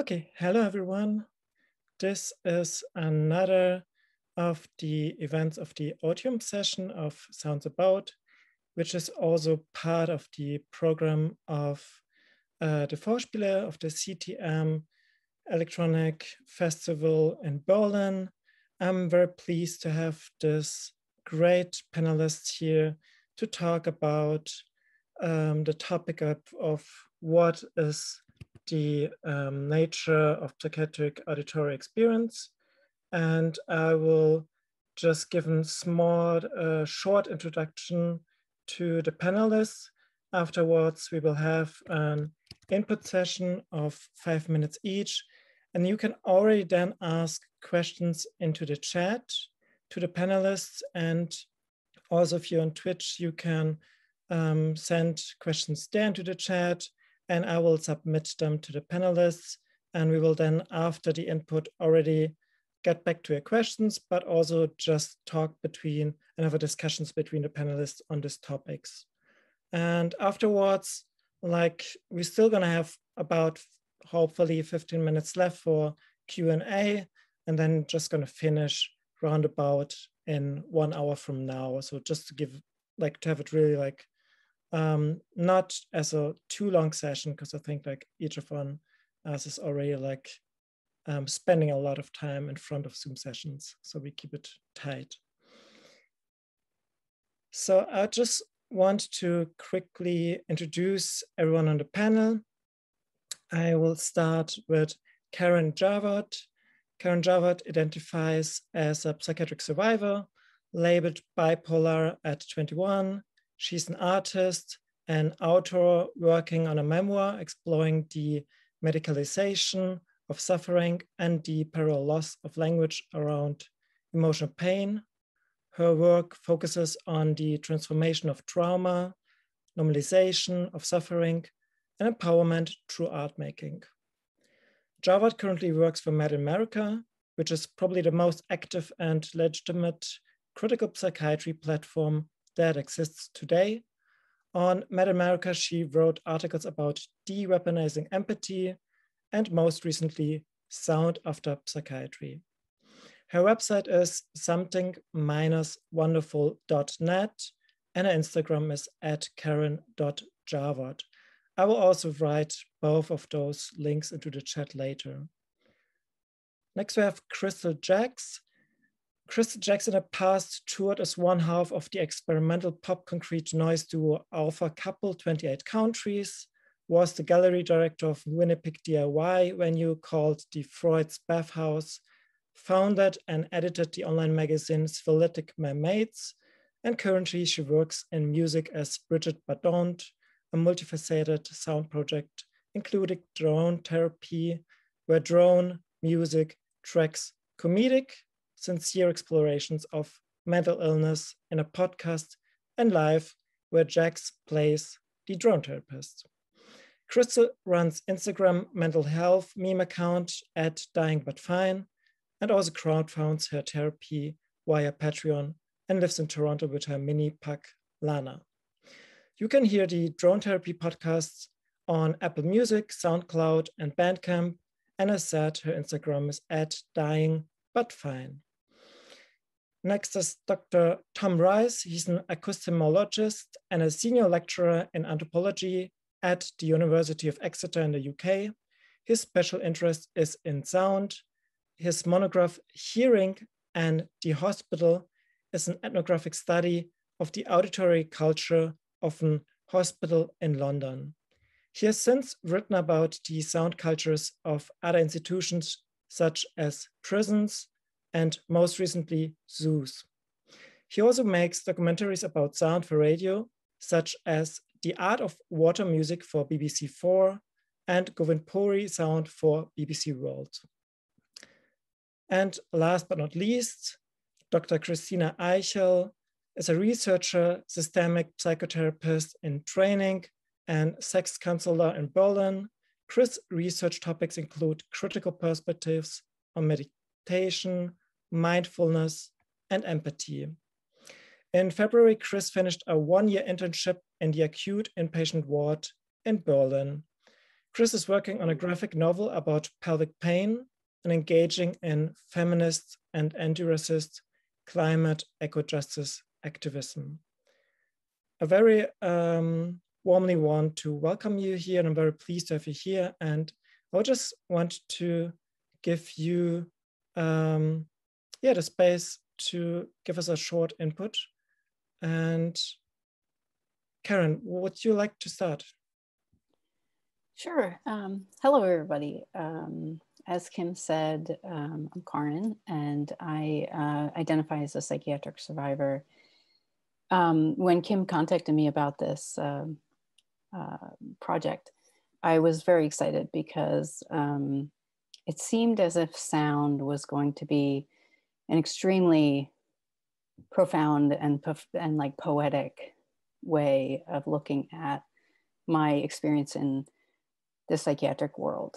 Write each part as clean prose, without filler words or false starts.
Okay, hello everyone. This is another of the events of the OTIUM session of SoundsAbout, which is also part of the program of the Vorspiel of the CTM Electronic Festival in Berlin. I'm very pleased to have this great panelists here to talk about the topic of what is the nature of psychiatric auditory experience. And I will just give a small, short introduction to the panelists. Afterwards, we will have an input session of 5 minutes each. And you can already then ask questions into the chat to the panelists. And also if you're on Twitch, you can send questions there into the chat, and I will submit them to the panelists. And we will then, after the input, already get back to your questions, but also just talk between and have discussions between the panelists on these topics. And afterwards, like we're still gonna have about hopefully 15 minutes left for Q&A, and then just gonna finish roundabout in 1 hour from now. So just to give, like to have it really like, not as a too long session, because I think like each of us is already like spending a lot of time in front of Zoom sessions. So we keep it tight. So I just want to quickly introduce everyone on the panel. I will start with Karin Jervert. Karin Jervert identifies as a psychiatric survivor, labeled bipolar at 21. She's an artist and author working on a memoir exploring the medicalization of suffering and the parallel loss of language around emotional pain. Her work focuses on the transformation of trauma, normalization of suffering, and empowerment through art making. Jervert currently works for Mad America, which is probably the most active and legitimate critical psychiatry platform that exists today. On Mad America, she wrote articles about de-weaponizing empathy and most recently, sound after psychiatry. Her website is something-wonderful.net and her Instagram is @Karin.Jervert. I will also write both of those links into the chat later. Next, we have Kristel Jacks. Kristel Jacks in the past toured as one half of the experimental pop concrete noise duo Alpha Couple 28 Countries, was the gallery director of Winnipeg DIY venue called the Freud's Bathhouse, founded and edited the online magazine Spherolytic Mermaids, and currently she works in music as Bridget Bardot, a multifaceted sound project including drone therapy, where drone music tracks comedic, sincere explorations of mental illness in a podcast, and live, where Jax plays the drone therapist. Kristel runs Instagram mental health meme account @dyingbutfine, and also crowdfunds her therapy via Patreon and lives in Toronto with her mini pug, Lana. You can hear the drone therapy podcasts on Apple Music, SoundCloud, and Bandcamp. And as said, her Instagram is @dyingbutfine. Next is Dr. Tom Rice. He's an acousticmologist and a senior lecturer in anthropology at the University of Exeter in the UK. His special interest is in sound. His monograph, Hearing and the Hospital, is an ethnographic study of the auditory culture of an hospital in London. He has since written about the sound cultures of other institutions, such as prisons, and most recently, zoos. He also makes documentaries about sound for radio, such as The Art of Water Music for BBC 4 and Govindpuri Sound for BBC World. And last but not least, Dr. Kristina Eiche is a researcher, systemic psychotherapist in training, and sex counselor in Berlin. Chris' research topics include critical perspectives on meditation, mindfulness, and empathy. In February, Chris finished a 1-year internship in the acute inpatient ward in Berlin. Kris is working on a graphic novel about pelvic pain and engaging in feminist and anti-racist climate eco-justice activism. I very warmly want to welcome you here, and I'm very pleased to have you here. And I just want to give you the space to give us a short input. And Karin, would you like to start? Sure. Hello, everybody. As Kim said, I'm Karin, and I identify as a psychiatric survivor. When Kim contacted me about this project, I was very excited because it seemed as if sound was going to be an extremely profound and like poetic way of looking at my experience in the psychiatric world.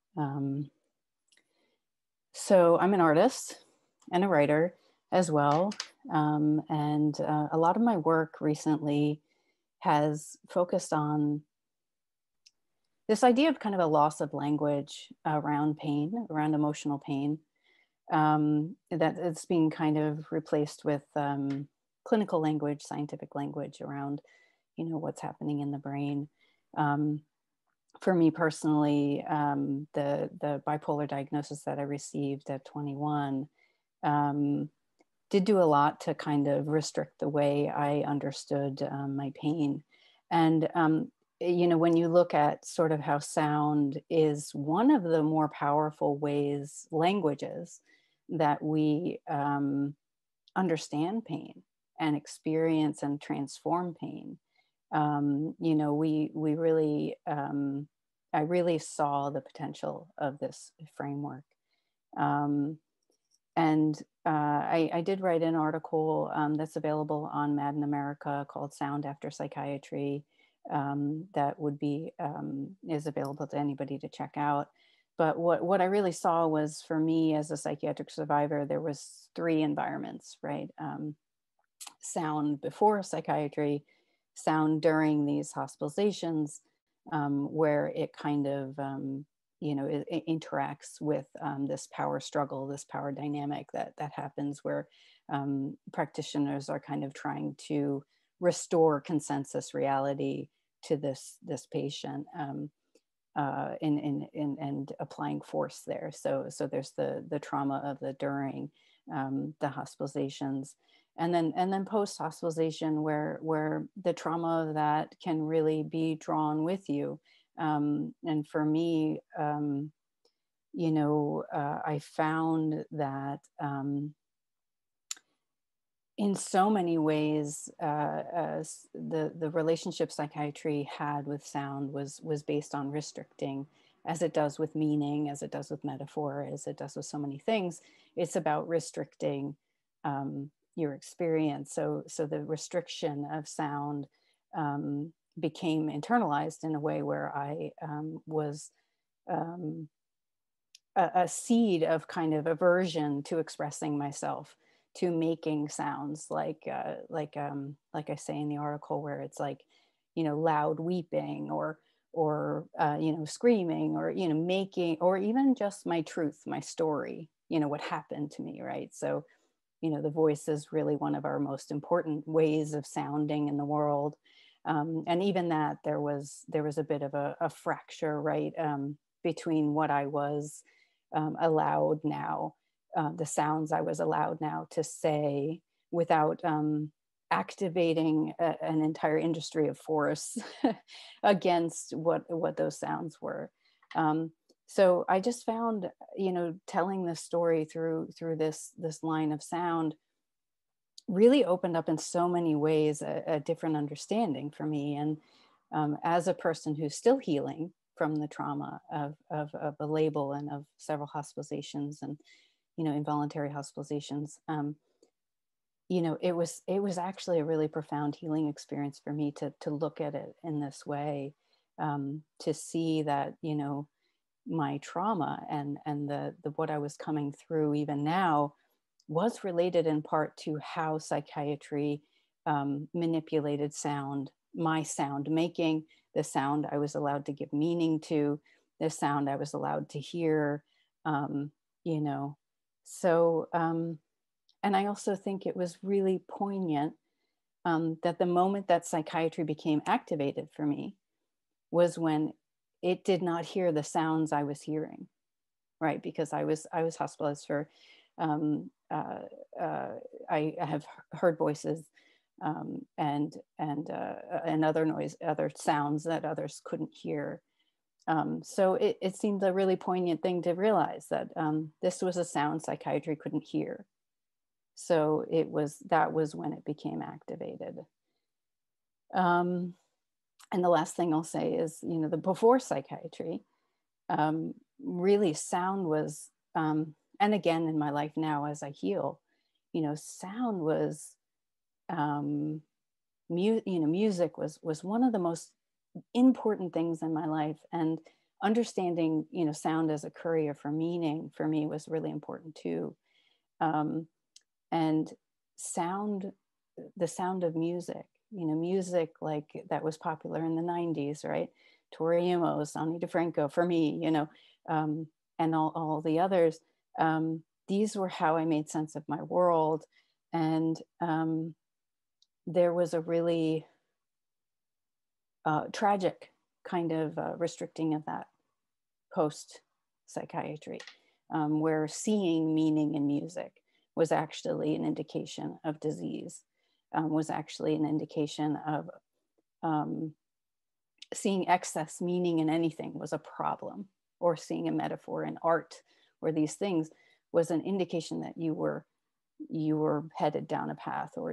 So I'm an artist and a writer as well. And a lot of my work recently has focused on this idea of kind of a loss of language around pain, around emotional pain, that it's being kind of replaced with clinical language, scientific language around, what's happening in the brain. For me personally, the bipolar diagnosis that I received at 21 did do a lot to kind of restrict the way I understood my pain. And, when you look at sort of how sound is one of the more powerful ways, languages, that we understand pain and experience and transform pain. We really, I really saw the potential of this framework. I did write an article that's available on Mad in America called Sound After Psychiatry, that would be, is available to anybody to check out. But what I really saw was, for me as a psychiatric survivor, there was 3 environments, right? Sound before psychiatry, sound during these hospitalizations, where it kind of, it interacts with this power struggle, this power dynamic that happens where practitioners are kind of trying to restore consensus reality to this patient, and applying force there. So there's the trauma of the during, the hospitalizations. And then post-hospitalization, where the trauma of that can really be drawn with you. And for me, I found that in so many ways, the relationship psychiatry had with sound was based on restricting, as it does with meaning, as it does with metaphor, as it does with so many things. It's about restricting your experience. So the restriction of sound became internalized in a way where I was a seed of kind of aversion to expressing myself, to making sounds like I say in the article, where it's like, loud weeping or screaming, or making, or even just my truth, my story, what happened to me, right? So the voice is really one of our most important ways of sounding in the world. And even that, there was a bit of a fracture, right, between what I was allowed now, the sounds I was allowed now to say without activating an entire industry of force against what those sounds were. So I just found, telling this story through this line of sound really opened up in so many ways a different understanding for me. And as a person who's still healing from the trauma of a label and of several hospitalizations and, involuntary hospitalizations, it was actually a really profound healing experience for me to look at it in this way, to see that, my trauma and the what I was coming through even now was related in part to how psychiatry manipulated sound, my sound making, the sound I was allowed to give meaning to, the sound I was allowed to hear, you know. So, and I also think it was really poignant that the moment that psychiatry became activated for me was when it did not hear the sounds I was hearing, right? Because I was hospitalized for, I have heard voices and other sounds that others couldn't hear. So it seemed a really poignant thing to realize that this was a sound psychiatry couldn't hear. So that was when it became activated. And the last thing I'll say is, you know, the before psychiatry, really sound was, and again in my life now as I heal, you know, sound was, music was one of the most important things in my life, and understanding, you know, sound as a courier for meaning for me was really important too. And sound, the sound of music, you know, music like that was popular in the 90s, right? Tori Amos, Ani DeFranco, for me, you know, and all the others. These were how I made sense of my world. And there was a really tragic kind of restricting of that post-psychiatry, where seeing meaning in music was actually an indication of disease, was actually an indication of seeing excess meaning in anything was a problem, or seeing a metaphor in art or these things was an indication that you were headed down a path, or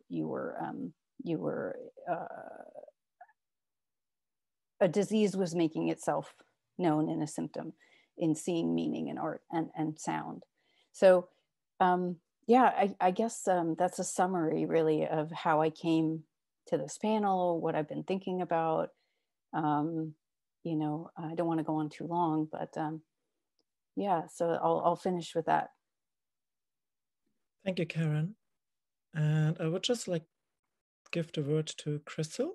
a disease was making itself known in a symptom, in seeing meaning in art and sound. So yeah, I guess that's a summary really of how I came to this panel, what I've been thinking about. You know, I don't want to go on too long, but yeah, so I'll finish with that. Thank you, Karin. And I would just like give the word to Kristel.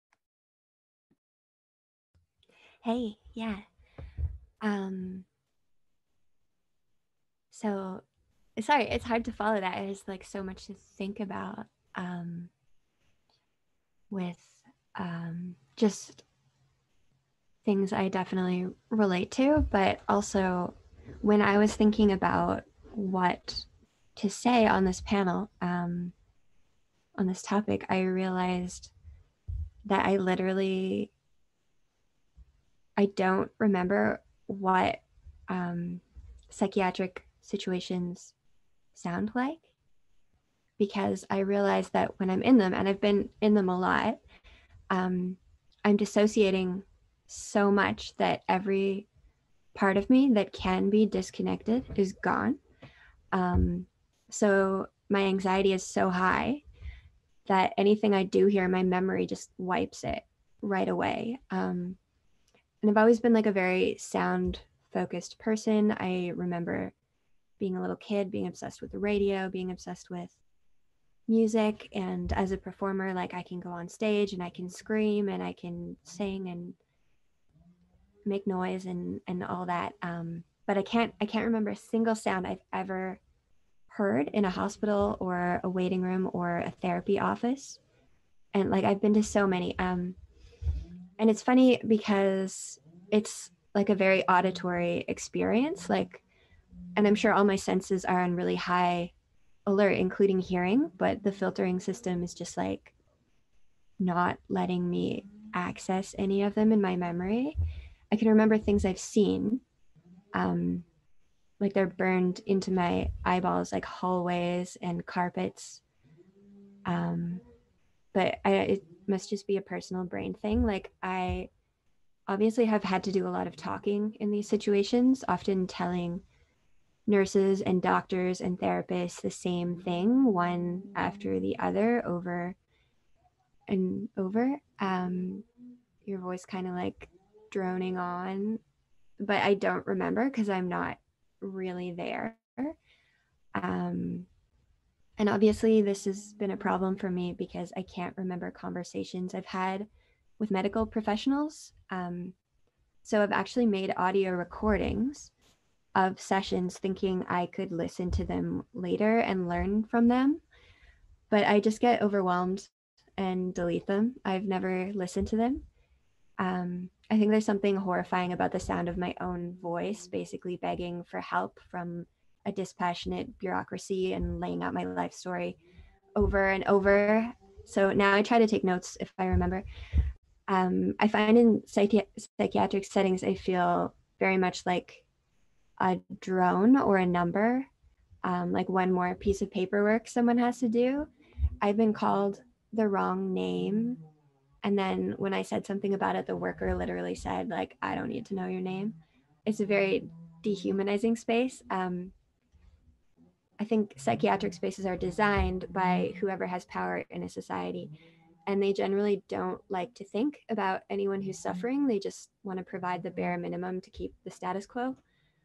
Hey, yeah. So sorry, it's hard to follow that. There's like so much to think about with just things I definitely relate to, but also when I was thinking about what to say on this panel, on this topic, I realized that I don't remember what psychiatric situations sound like, because I realized that when I'm in them, and I've been in them a lot, I'm dissociating so much that every part of me that can be disconnected is gone. So my anxiety is so high that anything I do here, my memory just wipes it right away. And I've always been like a very sound focused person. I remember being a little kid, being obsessed with the radio, being obsessed with music. And as a performer, like I can go on stage and I can scream and I can sing and make noise and all that. But I can't remember a single sound I've ever heard in a hospital or a waiting room or a therapy office. And like I've been to so many. And it's funny because it's like a very auditory experience. Like, and I'm sure all my senses are on really high alert, including hearing, but the filtering system is just like not letting me access any of them in my memory. I can remember things I've seen, like they're burned into my eyeballs, like hallways and carpets. But it must just be a personal brain thing. Like I obviously have had to do a lot of talking in these situations, often telling nurses and doctors and therapists the same thing, one after the other, over and over. Your voice kind of like droning on, but I don't remember because I'm not really there. And obviously this has been a problem for me because I can't remember conversations I've had with medical professionals. So I've actually made audio recordings of sessions thinking I could listen to them later and learn from them. But I just get overwhelmed and delete them. I've never listened to them. I think there's something horrifying about the sound of my own voice, basically begging for help from a dispassionate bureaucracy and laying out my life story over and over. So now I try to take notes if I remember. I find in psychiatric settings, I feel very much like a drone or a number, like one more piece of paperwork someone has to do. I've been called the wrong name. And then when I said something about it, the worker literally said, like, I don't need to know your name. It's a very dehumanizing space. I think psychiatric spaces are designed by whoever has power in a society, and they generally don't like to think about anyone who's suffering. They just want to provide the bare minimum to keep the status quo.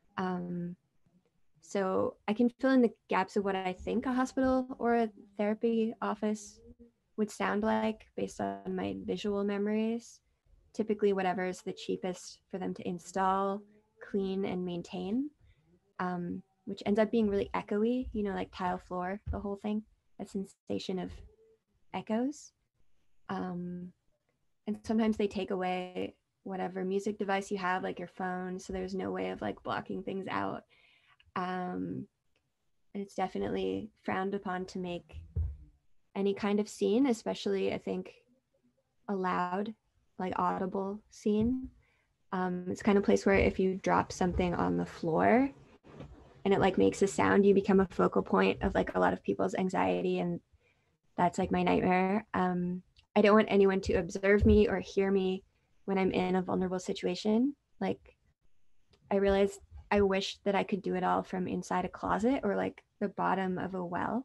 So I can fill in the gaps of what I think a hospital or a therapy office would sound like based on my visual memories. Typically whatever is the cheapest for them to install, clean, and maintain, which ends up being really echoey, you know, like tile floor, the whole thing, that sensation of echoes. And sometimes they take away whatever music device you have, like your phone, so there's no way of like blocking things out. And it's definitely frowned upon to make any kind of scene, especially I think a loud, like audible scene. It's kind of place where if you drop something on the floor and it like makes a sound, you become a focal point of like a lot of people's anxiety, and that's like my nightmare. I don't want anyone to observe me or hear me when I'm in a vulnerable situation. Like I realized I wish that I could do it all from inside a closet or like the bottom of a well.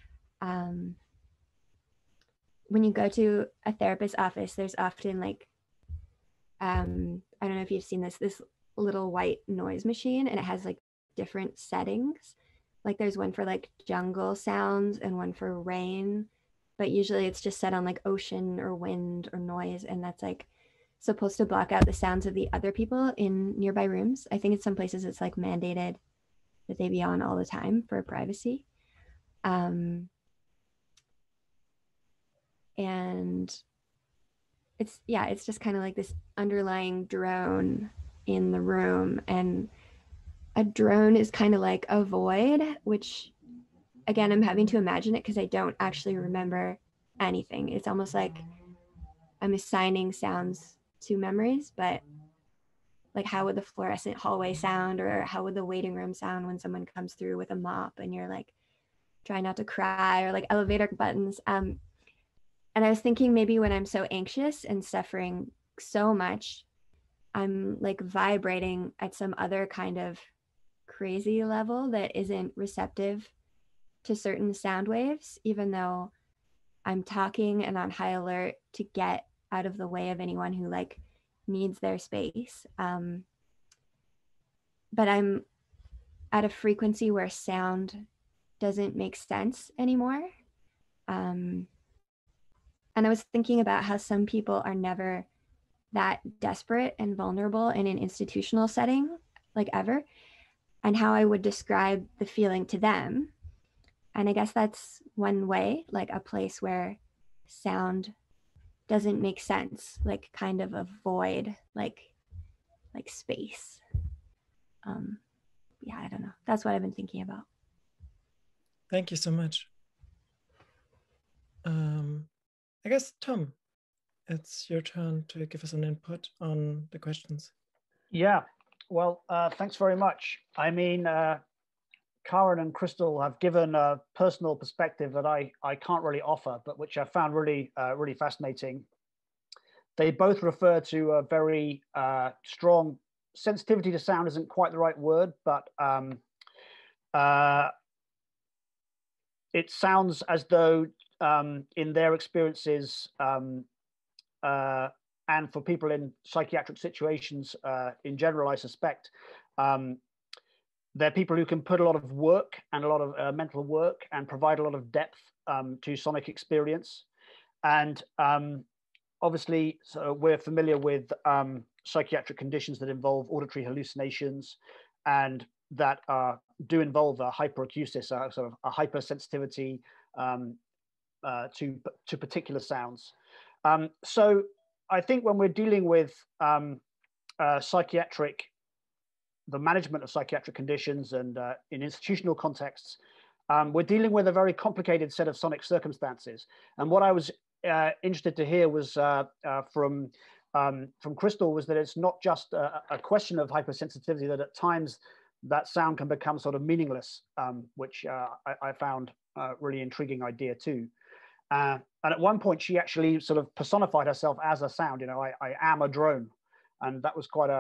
When you go to a therapist's office, there's often like, I don't know if you've seen this little white noise machine, and it has like different settings. Like there's one for like jungle sounds and one for rain, but usually it's just set on like ocean or wind or noise, and that's like supposed to block out the sounds of the other people in nearby rooms. I think in some places it's like mandated that they be on all the time for privacy. And it's just kind of like this underlying drone in the room, and a drone is kind of like a void, which again, I'm having to imagine it because I don't actually remember anything. It's almost like I'm assigning sounds to memories, but like how would the fluorescent hallway sound, or how would the waiting room sound when someone comes through with a mop and you're like trying not to cry, or like elevator buttons. And I was thinking maybe when I'm so anxious and suffering so much, I'm like vibrating at some other kind of crazy level that isn't receptive to certain sound waves, even though I'm talking and on high alert to get out of the way of anyone who like needs their space. But I'm at a frequency where sound doesn't make sense anymore. And I was thinking about how some people are never that desperate and vulnerable in an institutional setting, like ever, and how I would describe the feeling to them. And I guess that's one way, like a place where sound doesn't make sense, like kind of a void, like space. Yeah, I don't know. That's what I've been thinking about. Thank you so much. I guess, Tom, it's your turn to give us an input on the questions. Yeah, well, thanks very much. I mean, Karin and Kristel have given a personal perspective that I can't really offer, but which I found really, really fascinating. They both refer to a very strong sensitivity to sound, isn't quite the right word, but it sounds as though in their experiences and for people in psychiatric situations in general, I suspect, they're people who can put a lot of work and a lot of mental work and provide a lot of depth to sonic experience. And obviously, so we're familiar with psychiatric conditions that involve auditory hallucinations and that do involve a hyperacusis, sort of a hypersensitivity to particular sounds. So I think when we're dealing with the management of psychiatric conditions and in institutional contexts, we're dealing with a very complicated set of sonic circumstances. And what I was interested to hear was from Kristel was that it's not just a question of hypersensitivity, that at times that sound can become sort of meaningless, which I found a really intriguing idea too. And at one point, she actually sort of personified herself as a sound. You know, I am a drone, and that was quite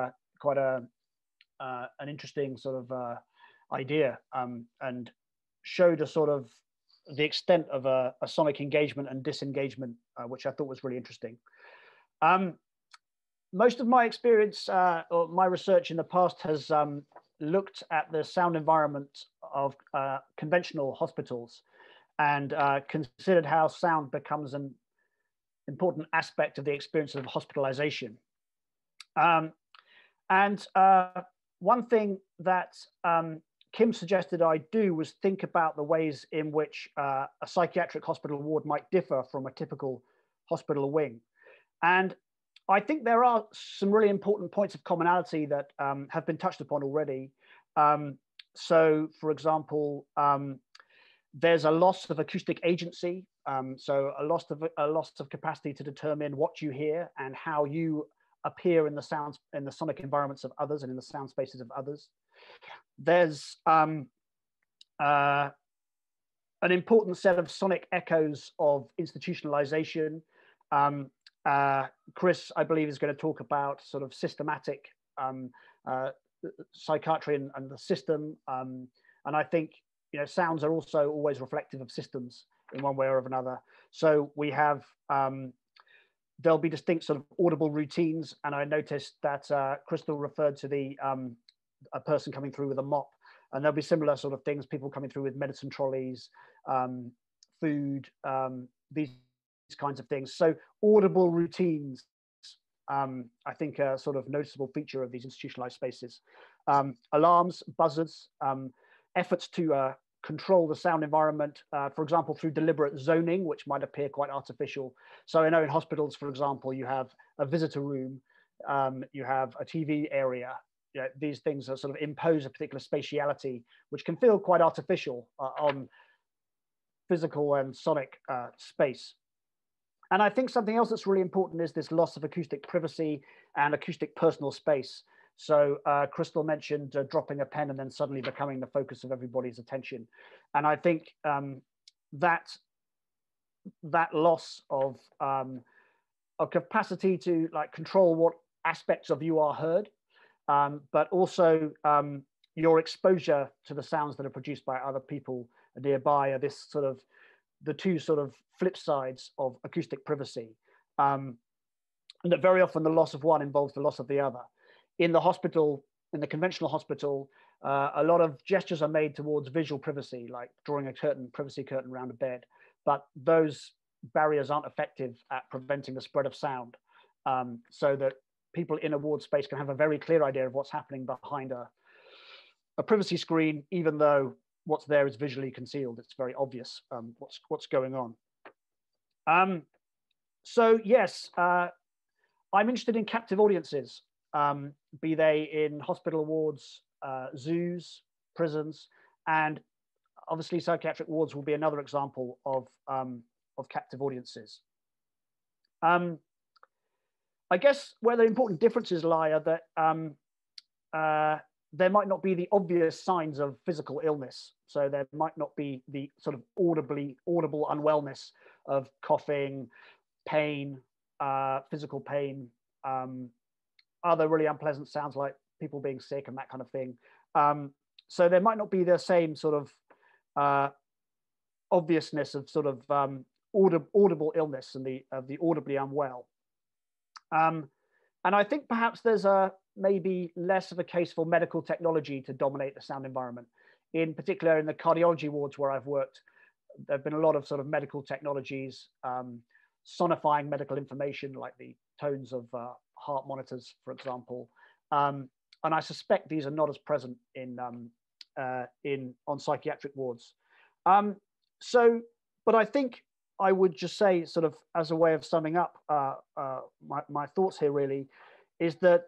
an interesting sort of idea, and showed a sort of the extent of a sonic engagement and disengagement, which I thought was really interesting. Most of my experience or my research in the past has looked at the sound environment of conventional hospitals and considered how sound becomes an important aspect of the experience of hospitalization. And one thing that Kim suggested I do was think about the ways in which a psychiatric hospital ward might differ from a typical hospital wing. And I think there are some really important points of commonality that have been touched upon already. So, for example, there's a loss of acoustic agency, so a loss of capacity to determine what you hear and how you appear in the sounds, in the sonic environments of others and in the sound spaces of others. There's an important set of sonic echoes of institutionalization. Chris, I believe, is going to talk about sort of systematic psychiatry and the system. And I think, you know, sounds are also always reflective of systems in one way or another. So we have, there'll be distinct sort of audible routines. And I noticed that Kristel referred to a person coming through with a mop, and there'll be similar sort of things, people coming through with medicine trolleys, food, these kinds of things. So audible routines, I think, are sort of noticeable feature of these institutionalized spaces. Alarms, buzzers, efforts to control the sound environment, for example, through deliberate zoning, which might appear quite artificial. So I know in hospitals, for example, you have a visitor room, you have a TV area. You know, these things are sort of impose a particular spatiality, which can feel quite artificial on physical and sonic space. And I think something else that's really important is this loss of acoustic privacy and acoustic personal space. So Kristel mentioned dropping a pen and then suddenly becoming the focus of everybody's attention. And I think that loss of capacity to like control what aspects of you are heard, but also your exposure to the sounds that are produced by other people nearby are this sort of the two sort of flip sides of acoustic privacy. And that very often the loss of one involves the loss of the other. In the hospital, in the conventional hospital, a lot of gestures are made towards visual privacy, like drawing a privacy curtain around a bed, but those barriers aren't effective at preventing the spread of sound, so that people in a ward space can have a very clear idea of what's happening behind a privacy screen, even though what's there is visually concealed. It's very obvious what's going on. So yes, I'm interested in captive audiences, be they in hospital wards, zoos, prisons, and obviously psychiatric wards will be another example of captive audiences. I guess where the important differences lie are that there might not be the obvious signs of physical illness. So there might not be the sort of audible unwellness of coughing, pain, physical pain, other really unpleasant sounds like people being sick and that kind of thing. So there might not be the same sort of obviousness of sort of audible illness and the audibly unwell. And I think perhaps there's maybe less of a case for medical technology to dominate the sound environment. In particular, in the cardiology wards where I've worked, there have been a lot of sort of medical technologies, sonifying medical information, like the tones of heart monitors, for example. And I suspect these are not as present on psychiatric wards. But I think I would just say, sort of as a way of summing up my thoughts here, really, is that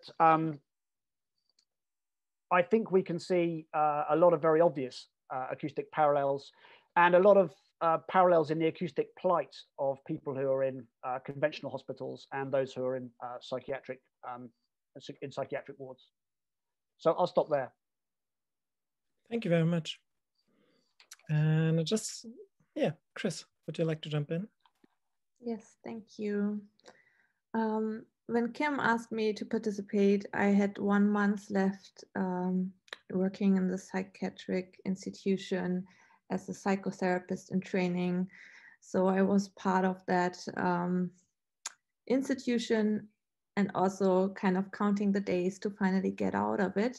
I think we can see a lot of very obvious acoustic parallels, and a lot of parallels in the acoustic plight of people who are in conventional hospitals and those who are in psychiatric wards. So I'll stop there. Thank you very much. And yeah, Chris, would you like to jump in? Yes, thank you. When Kim asked me to participate, I had 1 month left working in the psychiatric institution as a psychotherapist in training. So I was part of that institution, and also kind of counting the days to finally get out of it.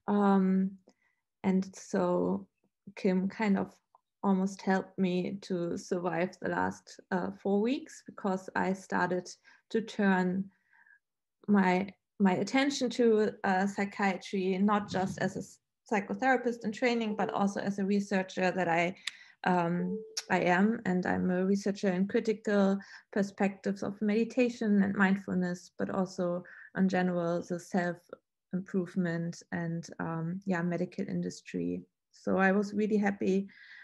And so Kim kind of almost helped me to survive the last 4 weeks, because I started to turn my attention to psychiatry, not just as a psychotherapist in training, but also as a researcher that I am. And I'm a researcher in critical perspectives of meditation and mindfulness, but also in general, the self-improvement and medical industry. So I was really happy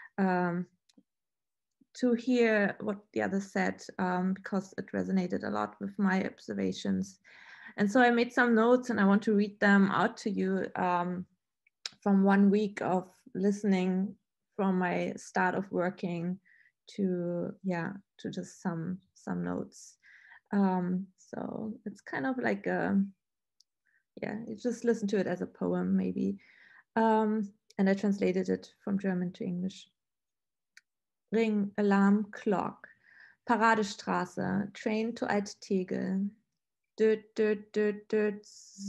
to hear what the others said, because it resonated a lot with my observations. And so I made some notes, and I want to read them out to you from 1 week of listening from my start of working to just some notes. So it's kind of like you just listen to it as a poem maybe. And I translated it from German to English. Ring, alarm, clock. Paradestraße, train to Alt-Tegel. Dirt, dirt, dirt, dirt.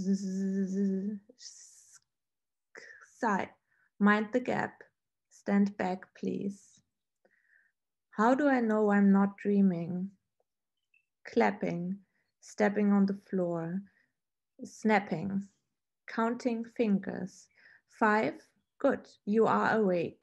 Sigh. Mind the gap. Stand back, please. How do I know I'm not dreaming? Clapping, stepping on the floor, snapping, counting fingers. 5, good, you are awake.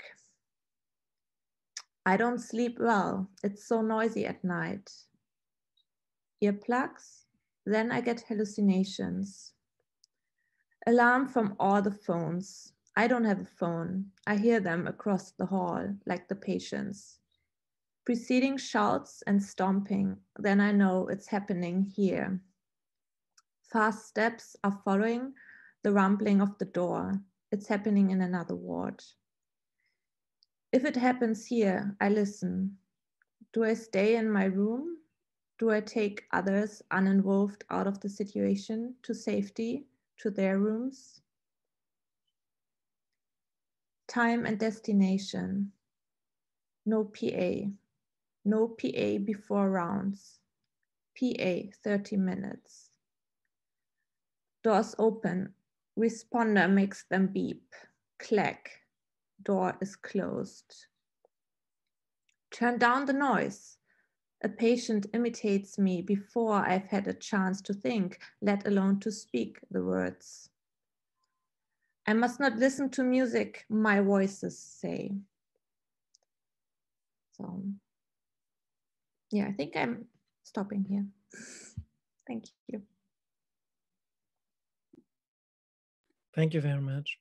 I don't sleep well, it's so noisy at night. Earplugs, then I get hallucinations. Alarm from all the phones. I don't have a phone. I hear them across the hall, like the patients. Preceding shouts and stomping, then I know it's happening here. Fast steps are following the rumbling of the door. It's happening in another ward. If it happens here, I listen. Do I stay in my room? Do I take others uninvolved out of the situation to safety, to their rooms? Time and destination. No PA. No PA before rounds. PA 30 minutes. Doors open. Responder makes them beep. Clack. Door is closed. Turn down the noise. A patient imitates me before I've had a chance to think, let alone to speak the words. I must not listen to music, my voices say. So, yeah, I think I'm stopping here. Thank you. Thank you very much.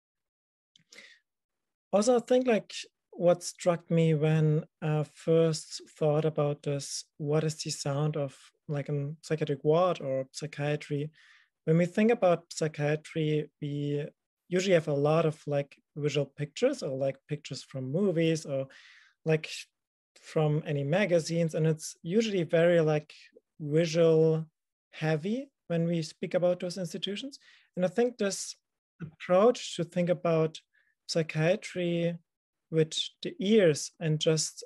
Also, I think like what struck me when I first thought about this, what is the sound of like a psychiatric ward or psychiatry? When we think about psychiatry, we usually have a lot of like visual pictures or like pictures from movies or like from any magazines. And it's usually very like visual heavy when we speak about those institutions. And I think this approach to think about psychiatry with the ears and just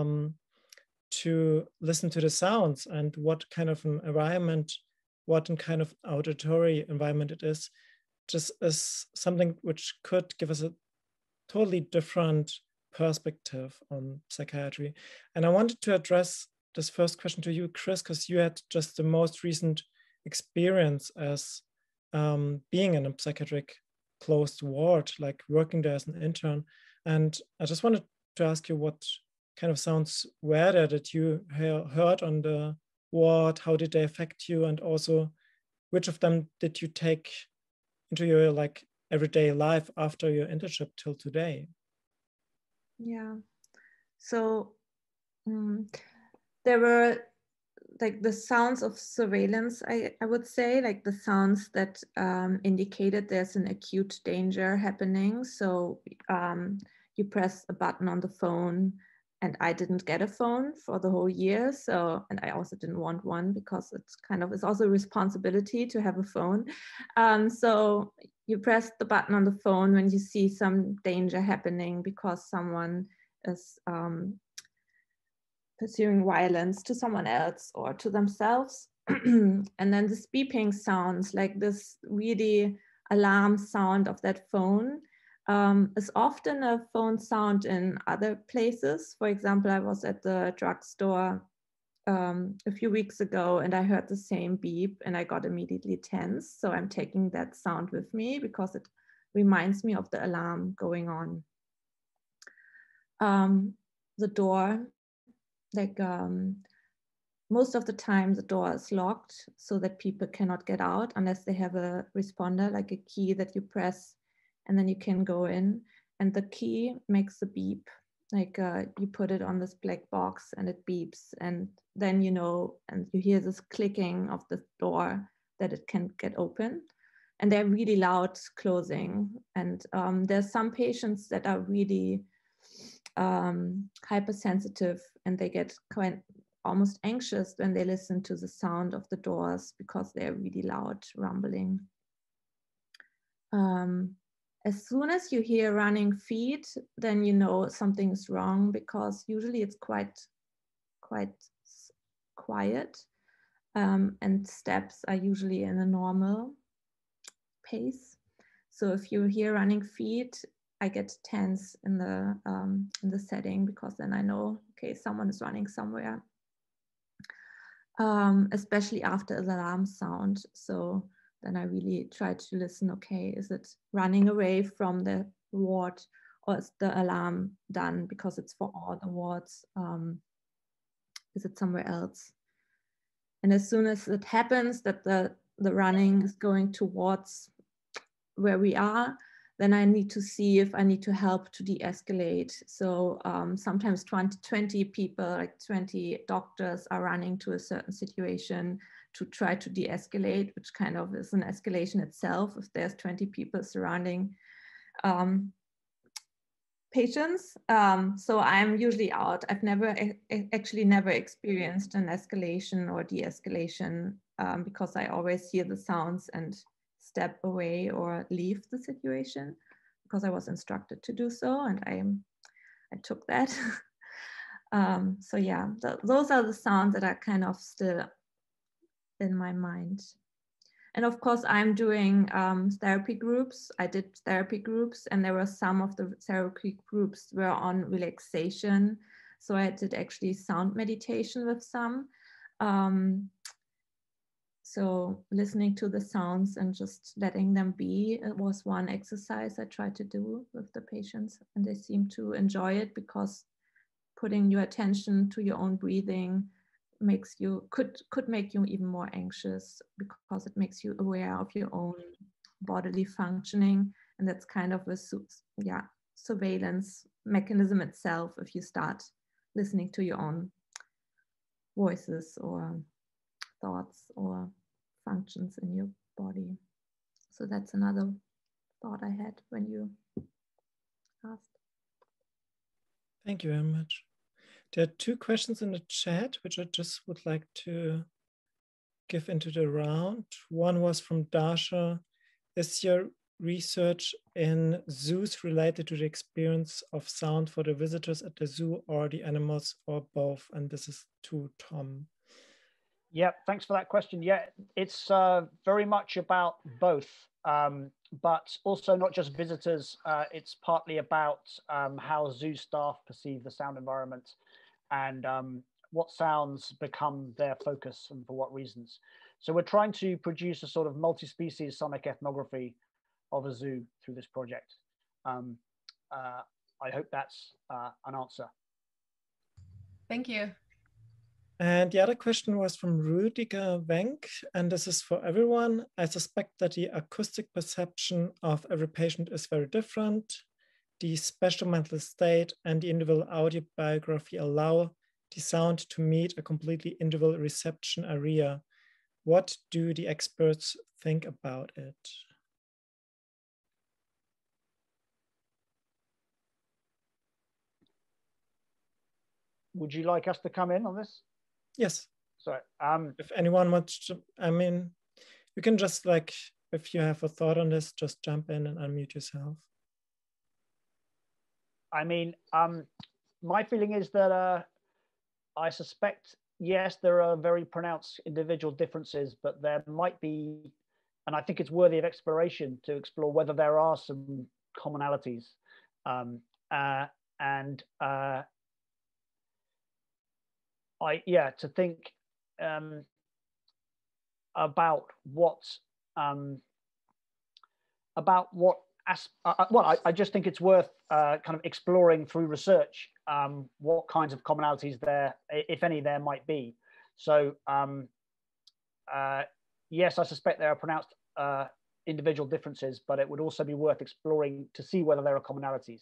to listen to the sounds and what kind of an environment, what kind of auditory environment it is, just is something which could give us a totally different perspective on psychiatry. And I wanted to address this first question to you, Chris, because you had just the most recent experience as being in a psychiatric closed ward, like working there as an intern. And I just wanted to ask you what kind of sounds were there that you heard on the ward? How did they affect you? And also, which of them did you take into your like everyday life after your internship till today? Yeah, so there were like the sounds of surveillance, I would say, like the sounds that indicated there's an acute danger happening. So you press a button on the phone, and I didn't get a phone for the whole year. So, and I also didn't want one because it's also a responsibility to have a phone. So you press the button on the phone when you see some danger happening because someone is pursuing violence to someone else or to themselves. And then this beeping sounds, like this really alarm sound of that phone, is often a phone sound in other places. For example, I was at the drugstore a few weeks ago and I heard the same beep and I got immediately tense. So I'm taking that sound with me because it reminds me of the alarm going on. The door, like most of the time the door is locked so that people cannot get out unless they have a responder, like a key that you press and then you can go in, and the key makes a beep, like you put it on this black box and it beeps, and then you know, and you hear this clicking of the door that it can get open, and they're really loud closing. And there's some patients that are really hypersensitive and they get almost anxious when they listen to the sound of the doors because they're really loud rumbling. As soon as you hear running feet, then you know something is wrong because usually it's quite quiet, and steps are usually in a normal pace. So if you hear running feet, I get tense in the setting because then I know, okay, someone is running somewhere, especially after the alarm sound. So then I really try to listen, okay, is it running away from the ward or is the alarm done because it's for all the wards? Is it somewhere else? And as soon as it happens that the running is going towards where we are, then I need to see if I need to help to de-escalate. So sometimes 20 people, like 20 doctors are running to a certain situation to try to de-escalate, which kind of is an escalation itself if there's 20 people surrounding patients. So I'm usually out. I've actually never experienced an escalation or de-escalation because I always hear the sounds and step away or leave the situation because I was instructed to do so, and I took that. So yeah, those are the sounds that are kind of still in my mind. And of course, I'm doing therapy groups. I did therapy groups, and there were some of the therapy groups were on relaxation. So I did actually sound meditation with some. So listening to the sounds and just letting them be, it was one exercise I tried to do with the patients, and they seem to enjoy it because putting your attention to your own breathing makes you, could make you even more anxious because it makes you aware of your own bodily functioning. And that's kind of a surveillance mechanism itself if you start listening to your own voices or thoughts or functions in your body. So that's another thought I had when you asked. Thank you very much. There are two questions in the chat, which I just would like to give into the round. One was from Dasha. Is your research in zoos related to the experience of sound for the visitors at the zoo or the animals or both? And this is to Tom. Yeah, thanks for that question. Yeah, it's very much about both, but also not just visitors. It's partly about how zoo staff perceive the sound environment. And what sounds become their focus and for what reasons. So we're trying to produce a sort of multi-species sonic ethnography of a zoo through this project. I hope that's an answer. Thank you. And the other question was from Rüdiger Wenk, and this is for everyone. I suspect that the acoustic perception of every patient is very different. The special mental state and the individual audio biography allow the sound to meet a completely individual reception area. What do the experts think about it? Would you like us to come in on this? Yes. Sorry. If anyone wants to, I mean, you can just like, if you have a thought on this, just jump in and unmute yourself. I mean, my feeling is that I suspect, yes, there are very pronounced individual differences, but there might be, and I think it's worthy of exploration to explore whether there are some commonalities. To think about what I just think it's worth kind of exploring through research what kinds of commonalities there, if any, there might be. So yes, I suspect there are pronounced individual differences, but it would also be worth exploring to see whether there are commonalities.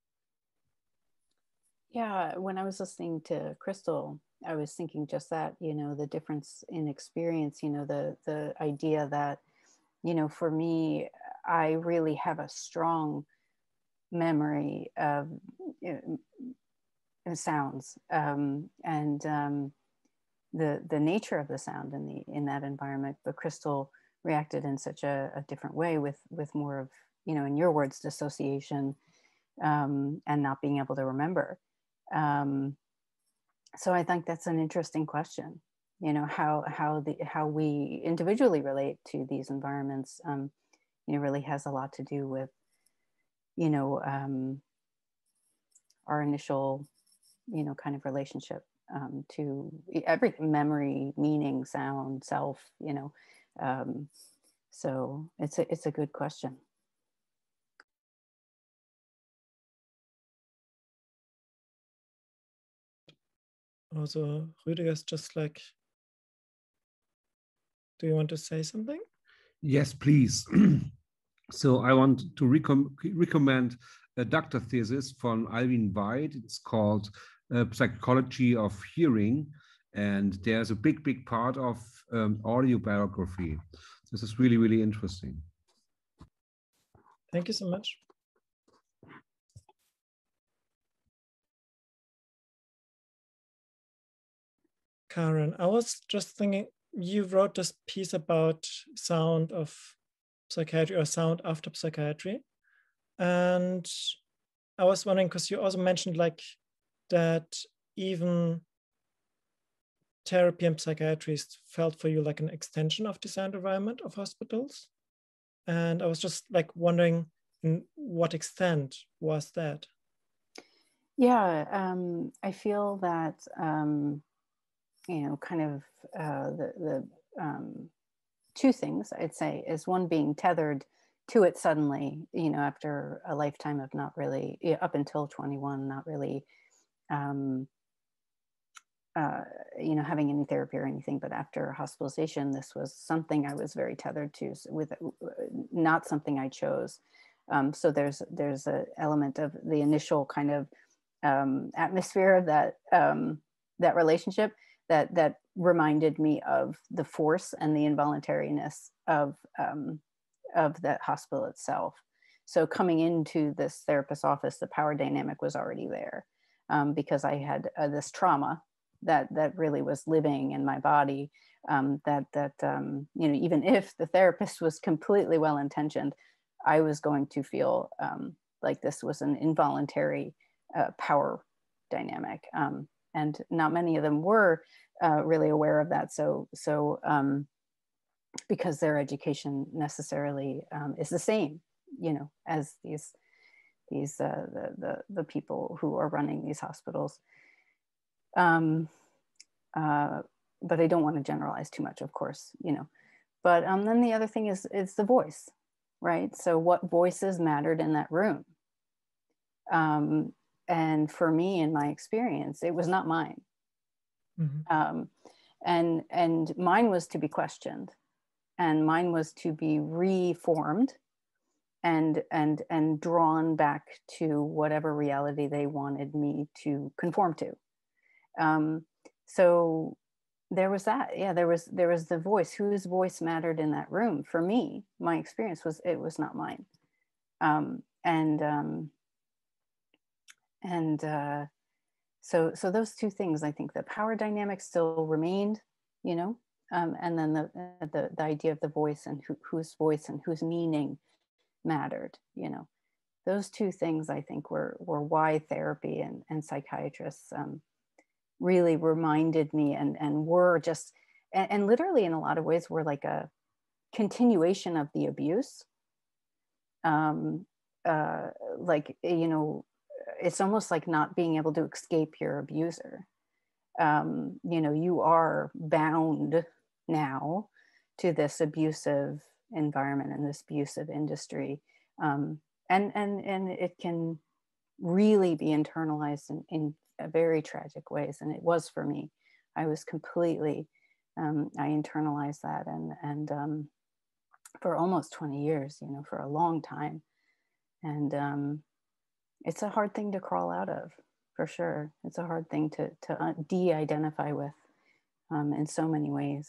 Yeah, when I was listening to Kristel, I was thinking just that, you know, the difference in experience, you know, the idea that, you know, for me, I really have a strong memory of sounds and the nature of the sound in that environment. But Kristel reacted in such a different way with more of, you know, in your words, dissociation and not being able to remember. So I think that's an interesting question, you know, how we individually relate to these environments, you know, really has a lot to do with, you know, our initial, you know, kind of relationship to everything, memory, meaning, sound, self, you know. So it's a good question. Also, Rüdiger's just like, do you want to say something? Yes, please. So I want to recommend a doctor thesis from Alvin White. It's called Psychology of Hearing. And there's a big part of audio biography. This is really, really interesting. Thank you so much. Karin, I was just thinking, you wrote this piece about sound of psychiatry or sound after psychiatry. And I was wondering, because you also mentioned like that even therapy and psychiatry felt for you like an extension of the sound environment of hospitals. And I was just like wondering, in what extent was that? Yeah, I feel that, you know, kind of the two things I'd say is one, being tethered to it suddenly, you know, after a lifetime of not really, up until 21, not really, you know, having any therapy or anything, but after hospitalization, this was something I was very tethered to, with not something I chose. So there's an element of the initial kind of atmosphere of that relationship that reminded me of the force and the involuntariness of that hospital itself. So coming into this therapist's office, the power dynamic was already there, because I had this trauma that really was living in my body, that you know, even if the therapist was completely well-intentioned, I was going to feel like this was an involuntary power dynamic, and not many of them were really aware of that. So because their education necessarily is the same, you know, as the people who are running these hospitals. but I don't want to generalize too much, of course, you know. But then the other thing is the voice, right? So what voices mattered in that room? And for me, in my experience, it was not mine. Mm-hmm. And mine was to be questioned, and mine was to be reformed and drawn back to whatever reality they wanted me to conform to. So there was that. Yeah, there was the voice. Whose voice mattered in that room? For me, my experience was, it was not mine. So those two things, I think the power dynamic still remained, you know, and then the idea of the voice and whose voice and whose meaning mattered, you know. Those two things, I think, were why therapy and psychiatrists really reminded me and were just, and literally in a lot of ways were like a continuation of the abuse. Like, you know, it's almost like not being able to escape your abuser. You know, you are bound now to this abusive environment and this abusive industry. And it can really be internalized in very tragic ways. And it was for me. I was completely, I internalized that and for almost 20 years, you know, for a long time. And it's a hard thing to crawl out of, for sure. It's a hard thing to de-identify with in so many ways.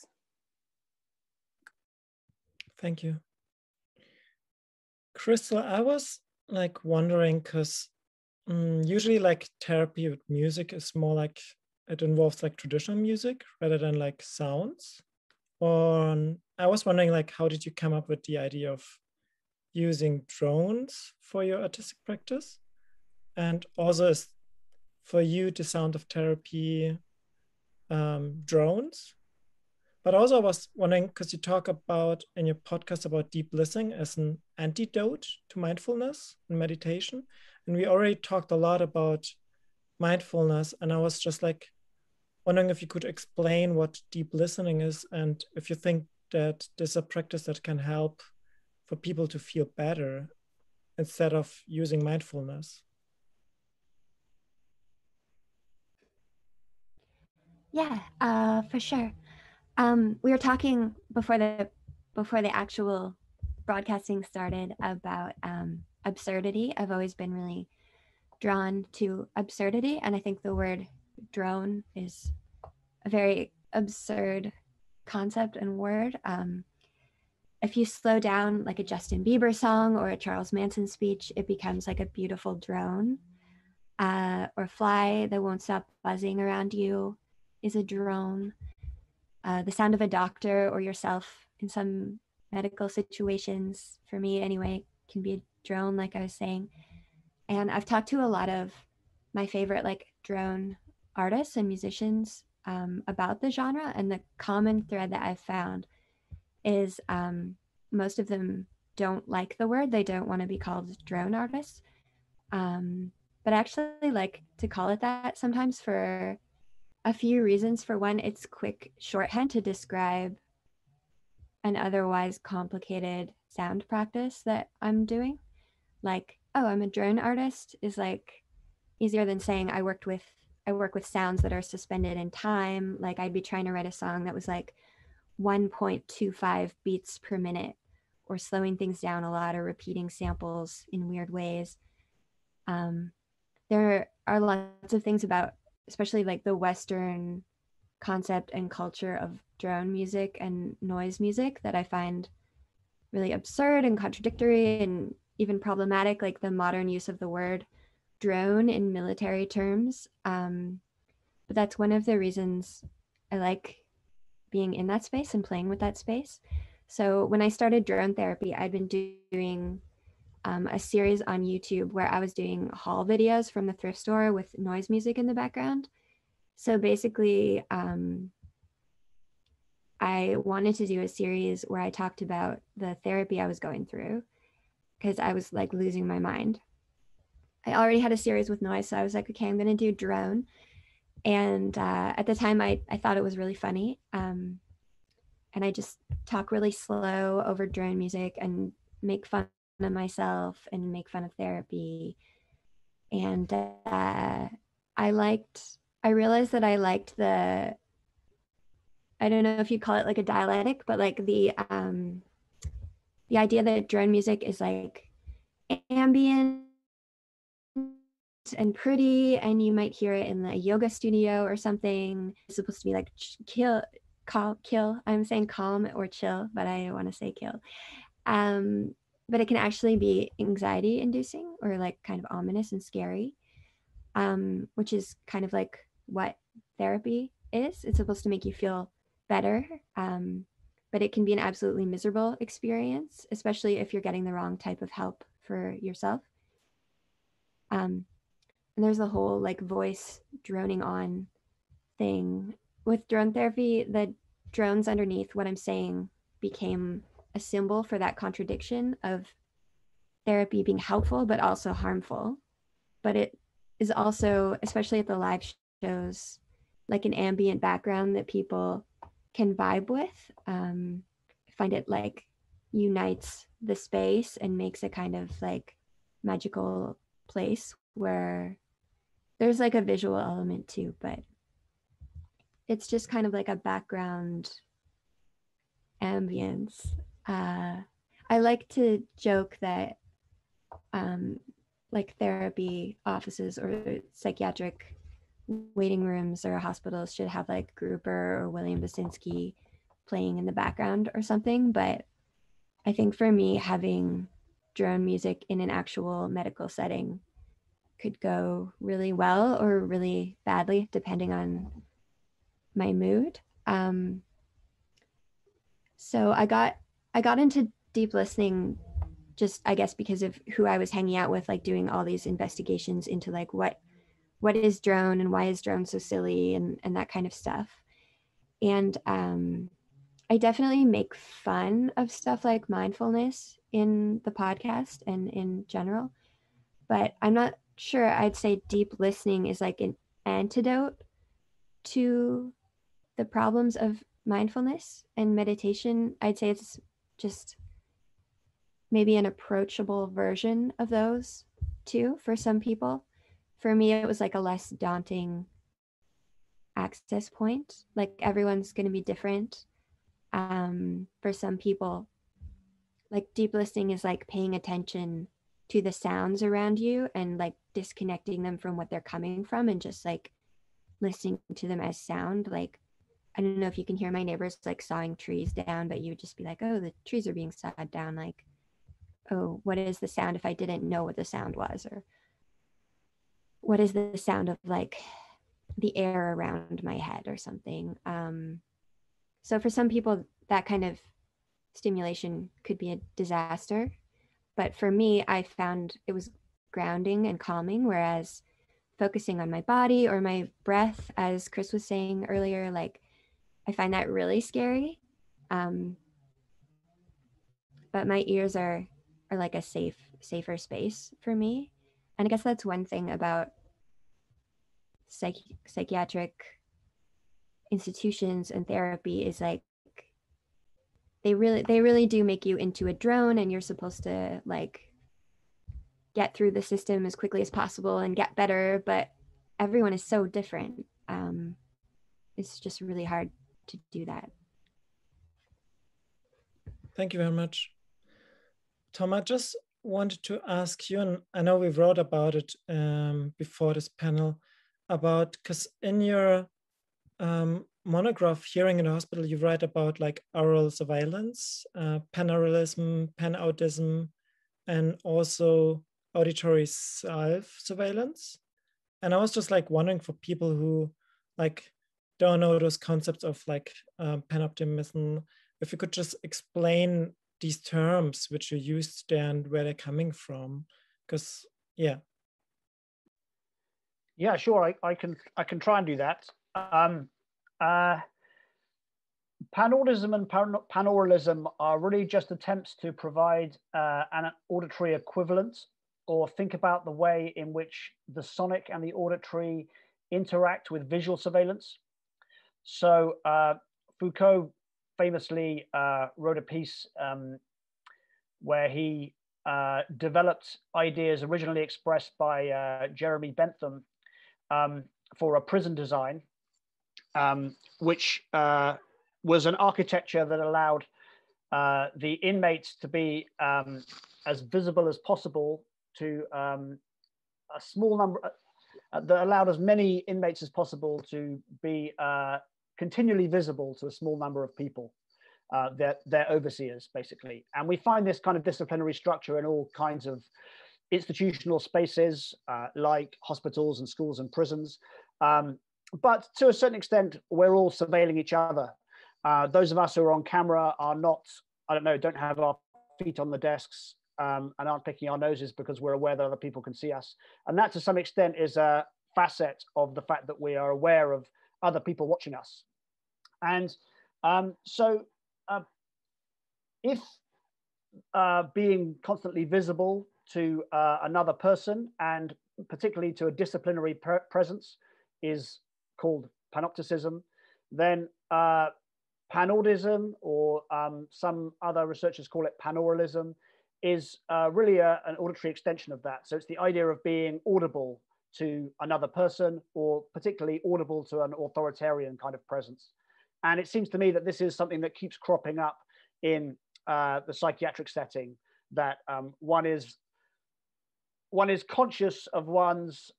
Thank you. Kristel, I was like wondering, because usually like therapy with music is more like, it involves like traditional music rather than like sounds. Or I was wondering, like, how did you come up with the idea of using drones for your artistic practice? And also, is for you the sound of therapy drones? But also I was wondering, because you talk about in your podcast about deep listening as an antidote to mindfulness and meditation. And we already talked a lot about mindfulness. And I was just like wondering if you could explain what deep listening is, and if you think that there's a practice that can help for people to feel better instead of using mindfulness. Yeah, for sure. We were talking before the actual broadcasting started about absurdity. I've always been really drawn to absurdity, and I think the word drone is a very absurd concept and word. If you slow down like a Justin Bieber song or a Charles Manson speech, it becomes like a beautiful drone. Or fly that won't stop buzzing around you is a drone. The sound of a doctor or yourself in some medical situations, for me anyway, can be a drone, like I was saying. And I've talked to a lot of my favorite like drone artists and musicians about the genre, and the common thread that I've found is most of them don't like the word. They don't want to be called drone artists. But I actually like to call it that sometimes for a few reasons. For one, it's quick shorthand to describe an otherwise complicated sound practice that I'm doing. Like, oh, I'm a drone artist is like easier than saying I work with sounds that are suspended in time. Like I'd be trying to write a song that was like 1.25 beats per minute, or slowing things down a lot, or repeating samples in weird ways. There are lots of things about, especially like the Western concept and culture of drone music and noise music, that I find really absurd and contradictory and even problematic, like the modern use of the word drone in military terms. But that's one of the reasons I like being in that space and playing with that space. So when I started drone therapy, I'd been doing a series on YouTube where I was doing haul videos from the thrift store with noise music in the background. So basically, I wanted to do a series where I talked about the therapy I was going through, because I was like losing my mind. I already had a series with noise, so I was like, okay, I'm going to do drone. And at the time, I thought it was really funny. And I just talk really slow over drone music and make fun of myself and make fun of therapy. And I realized that I liked I don't know if you call it like a dialectic, but like the idea that drone music is like ambient and pretty, and you might hear it in the yoga studio or something. It's supposed to be like kill. I'm saying calm or chill, but I want to say kill. But it can actually be anxiety inducing or like kind of ominous and scary, which is kind of like what therapy is. It's supposed to make you feel better, but it can be an absolutely miserable experience, especially if you're getting the wrong type of help for yourself. And there's the whole like voice droning on thing. With drone therapy, the drones underneath what I'm saying became a symbol for that contradiction of therapy being helpful but also harmful. But it is also, especially at the live shows, like an ambient background that people can vibe with. I find it like unites the space and makes a kind of like magical place where there's like a visual element too, but it's just kind of like a background ambience. I like to joke that like therapy offices or psychiatric waiting rooms or hospitals should have like Gruber or William Basinski playing in the background or something. But I think for me, having drone music in an actual medical setting could go really well or really badly, depending on my mood. So I got into deep listening just, I guess, because of who I was hanging out with, like doing all these investigations into like what is drone and why is drone so silly and that kind of stuff. And I definitely make fun of stuff like mindfulness in the podcast and in general, but I'm not sure I'd say deep listening is like an antidote to the problems of mindfulness and meditation. I'd say it's just maybe an approachable version of those too for some people. For me, it was like a less daunting access point. Like everyone's going to be different. For some people, like deep listening is like paying attention to the sounds around you and like disconnecting them from what they're coming from and just like listening to them as sound. Like, I don't know if you can hear my neighbors like sawing trees down, but you would just be like, oh, the trees are being sawed down. Like, oh, what is the sound if I didn't know what the sound was? Or what is the sound of like the air around my head or something? So for some people, that kind of stimulation could be a disaster. But for me, I found it was grounding and calming, whereas focusing on my body or my breath, as Chris was saying earlier, like I find that really scary. But my ears are like a safer space for me. And I guess that's one thing about psychiatric institutions and therapy is like they really do make you into a drone, and you're supposed to like get through the system as quickly as possible and get better, but everyone is so different. It's just really hard to do that. Thank you very much. Tom, I just wanted to ask you, and I know we wrote about it before this panel, about, because in your monograph, Hearing in the Hospital, you write about like aural surveillance, panauralism, panautism, and also auditory self-surveillance. And I was just like wondering, for people who like don't know those concepts of like panoptimism, if you could just explain these terms which you used there and where they're coming from, because yeah, sure, I can try and do that. Panautism and panauralism are really just attempts to provide an auditory equivalent, or think about the way in which the sonic and the auditory interact with visual surveillance. So Foucault famously wrote a piece where he developed ideas originally expressed by Jeremy Bentham for a prison design, which was an architecture that allowed the inmates to be as visible as possible to a small number, that allowed as many inmates as possible to be continually visible to a small number of people, their overseers, basically. And we find this kind of disciplinary structure in all kinds of institutional spaces, like hospitals and schools and prisons. But to a certain extent, we're all surveilling each other. Those of us who are on camera are not, I don't know, don't have our feet on the desks and aren't picking our noses because we're aware that other people can see us. And that to some extent is a facet of the fact that we are aware of other people watching us. And if being constantly visible to another person, and particularly to a disciplinary presence, is called panopticism, then panordism, or some other researchers call it panauralism, is really an auditory extension of that. So it's the idea of being audible to another person, or particularly audible to an authoritarian kind of presence. And it seems to me that this is something that keeps cropping up in the psychiatric setting, that one is conscious of one's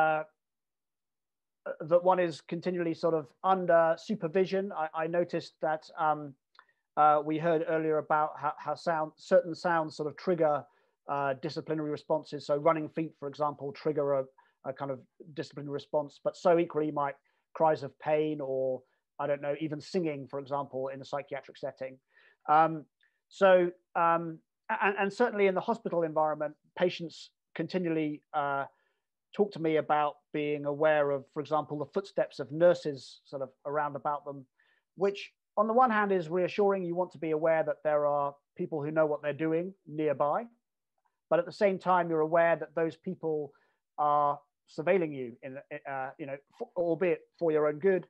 that one is continually sort of under supervision. I noticed that we heard earlier about how certain sounds sort of trigger disciplinary responses. So running feet, for example, trigger a kind of disciplinary response, but so equally might cries of pain, or I don't know, even singing, for example, in a psychiatric setting. And certainly in the hospital environment, patients continually talk to me about being aware of, for example, the footsteps of nurses sort of around about them, which on the one hand is reassuring. You want to be aware that there are people who know what they're doing nearby, but at the same time, you're aware that those people are surveilling you, albeit for your own good.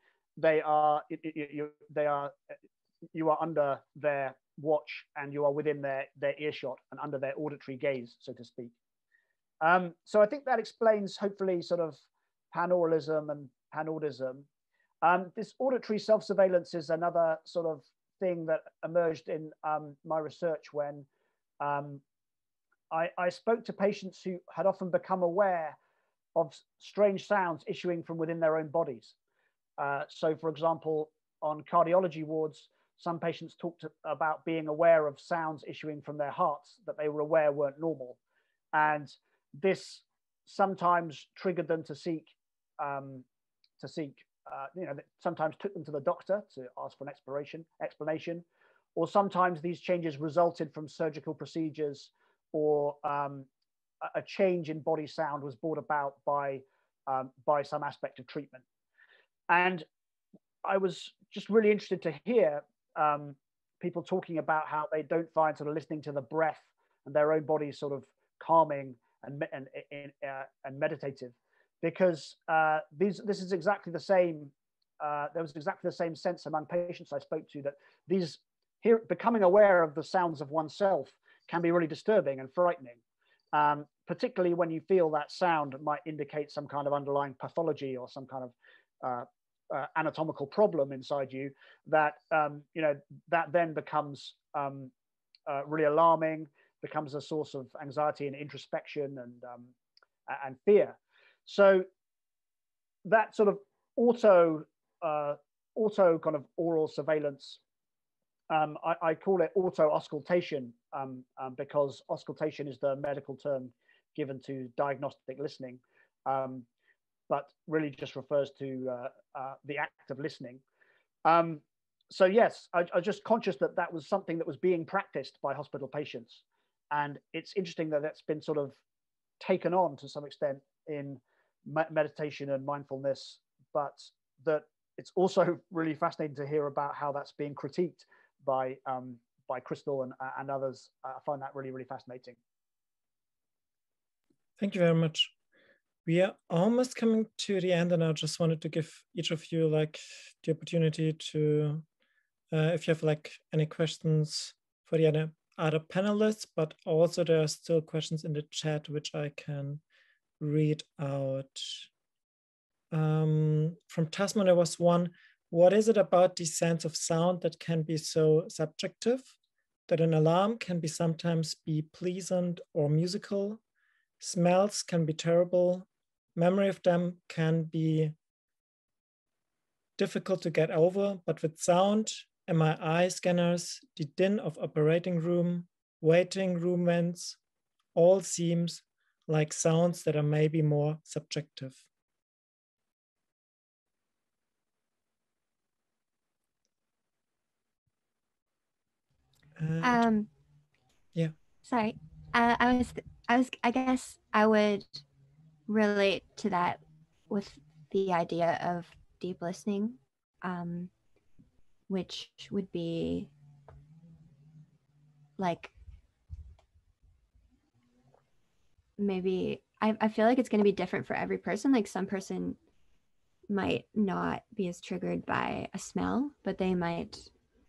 You are under their watch, and you are within their earshot and under their auditory gaze, so to speak. So I think that explains, hopefully, sort of panauralism and panordism. This auditory self-surveillance is another sort of thing that emerged in my research when I spoke to patients who had often become aware of strange sounds issuing from within their own bodies. So, for example, on cardiology wards, some patients talked about being aware of sounds issuing from their hearts that they were aware weren't normal. And this sometimes triggered them to seek, sometimes took them to the doctor to ask for an explanation, or sometimes these changes resulted from surgical procedures, or a change in body sound was brought about by some aspect of treatment. And I was just really interested to hear people talking about how they don't find sort of listening to the breath and their own body sort of calming and meditative, because this is exactly the same. There was exactly the same sense among patients I spoke to, that becoming aware of the sounds of oneself can be really disturbing and frightening, particularly when you feel that sound might indicate some kind of underlying pathology or some kind of anatomical problem inside you, that that then becomes really alarming, becomes a source of anxiety and introspection and fear. So that sort of auto kind of oral surveillance, I call it auto auscultation, because auscultation is the medical term given to diagnostic listening, but really just refers to the act of listening. So yes, I was just conscious that that was something that was being practiced by hospital patients. And it's interesting that that's been sort of taken on to some extent in meditation and mindfulness, but that it's also really fascinating to hear about how that's being critiqued by Kristel and others. I find that really, really fascinating. Thank you very much. We are almost coming to the end, and I just wanted to give each of you like the opportunity to, if you have like any questions for the other panelists, but also there are still questions in the chat which I can read out. From Tasman, there was one. What is it about the sense of sound that can be so subjective that an alarm can be sometimes be pleasant or musical? Smells can be terrible. Memory of them can be difficult to get over, but with sound, MRI scanners, the din of operating room, waiting room vents, all seems like sounds that are maybe more subjective. Yeah. Sorry, I guess I would relate to that with the idea of deep listening, which would be like maybe I feel like it's going to be different for every person. Like some person might not be as triggered by a smell, but they might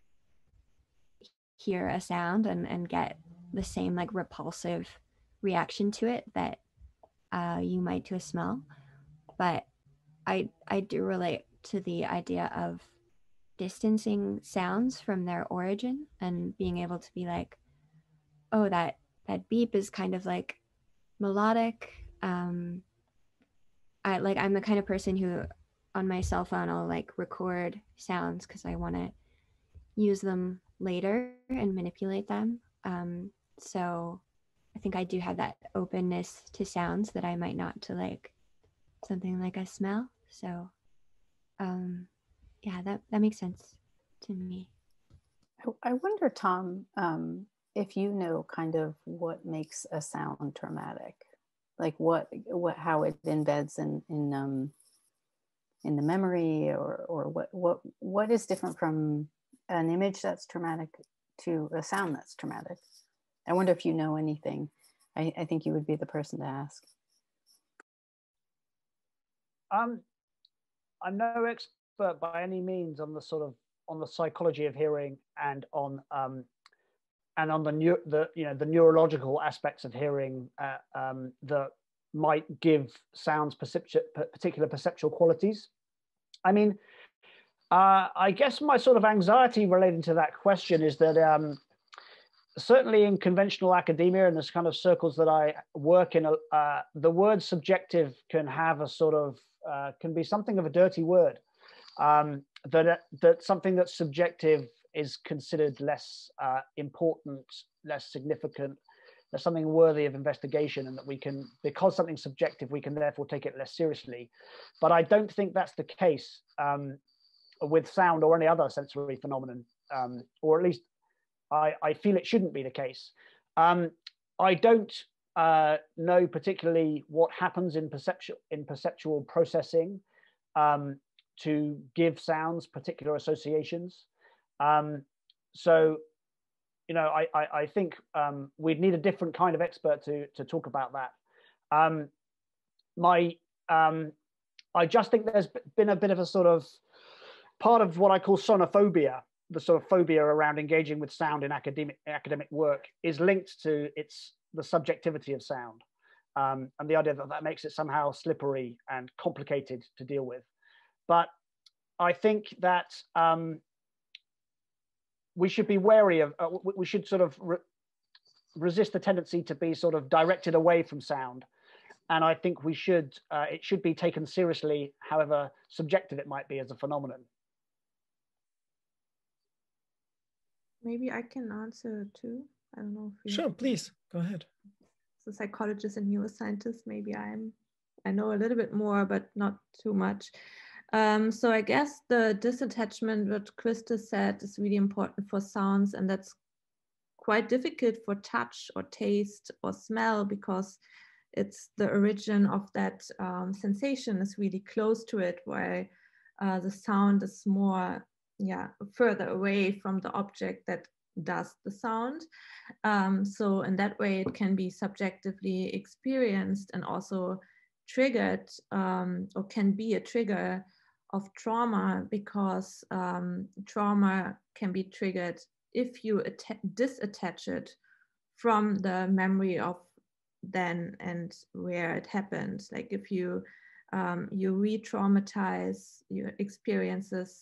hear a sound and get the same like repulsive reaction to it that you might to a smell. But I do relate to the idea of distancing sounds from their origin and being able to be like, oh, that beep is kind of like melodic. I'm the kind of person who on my cell phone I'll like record sounds because I want to use them later and manipulate them. So I think I do have that openness to sounds that I might not to like something like a smell. So yeah, that makes sense to me. I wonder, Tom, if you know kind of what makes a sound traumatic, like how it embeds in the memory, or what is different from an image that's traumatic to a sound that's traumatic. I wonder if you know anything. I think you would be the person to ask. I'm no expert by any means on the psychology of hearing and on the neurological aspects of hearing that might give sounds particular perceptual qualities. I mean, I guess my sort of anxiety relating to that question is that certainly in conventional academia and this kind of circles that I work in, the word subjective can have a sort of can be something of a dirty word. That something that's subjective is considered less important, less significant, there's something worthy of investigation, and that we can, because something's subjective, we can therefore take it less seriously. But I don't think that's the case with sound or any other sensory phenomenon, or at least I feel it shouldn't be the case. I don't know particularly what happens in perceptual processing to give sounds particular associations. So, you know, I think we'd need a different kind of expert to talk about that. I just think there's been a bit of a sort of part of what I call sonophobia, the sort of phobia around engaging with sound in academic work, is linked to the subjectivity of sound, and the idea that makes it somehow slippery and complicated to deal with. But I think that we should be wary of, we should sort of resist the tendency to be sort of directed away from sound. And I think we should, it should be taken seriously, however subjective it might be as a phenomenon. Maybe I can answer too. I don't know if you... Sure, please, go ahead. So psychologist and neuroscientist, maybe I know a little bit more, but not too much. So I guess the disattachment, what Kristel said, is really important for sounds, and that's quite difficult for touch or taste or smell, because it's the origin of that sensation is really close to it, while the sound is more, further away from the object that does the sound. So in that way, it can be subjectively experienced and also triggered or can be a trigger of trauma, because trauma can be triggered if you disattach it from the memory of then and where it happened. Like if you you re-traumatize your experiences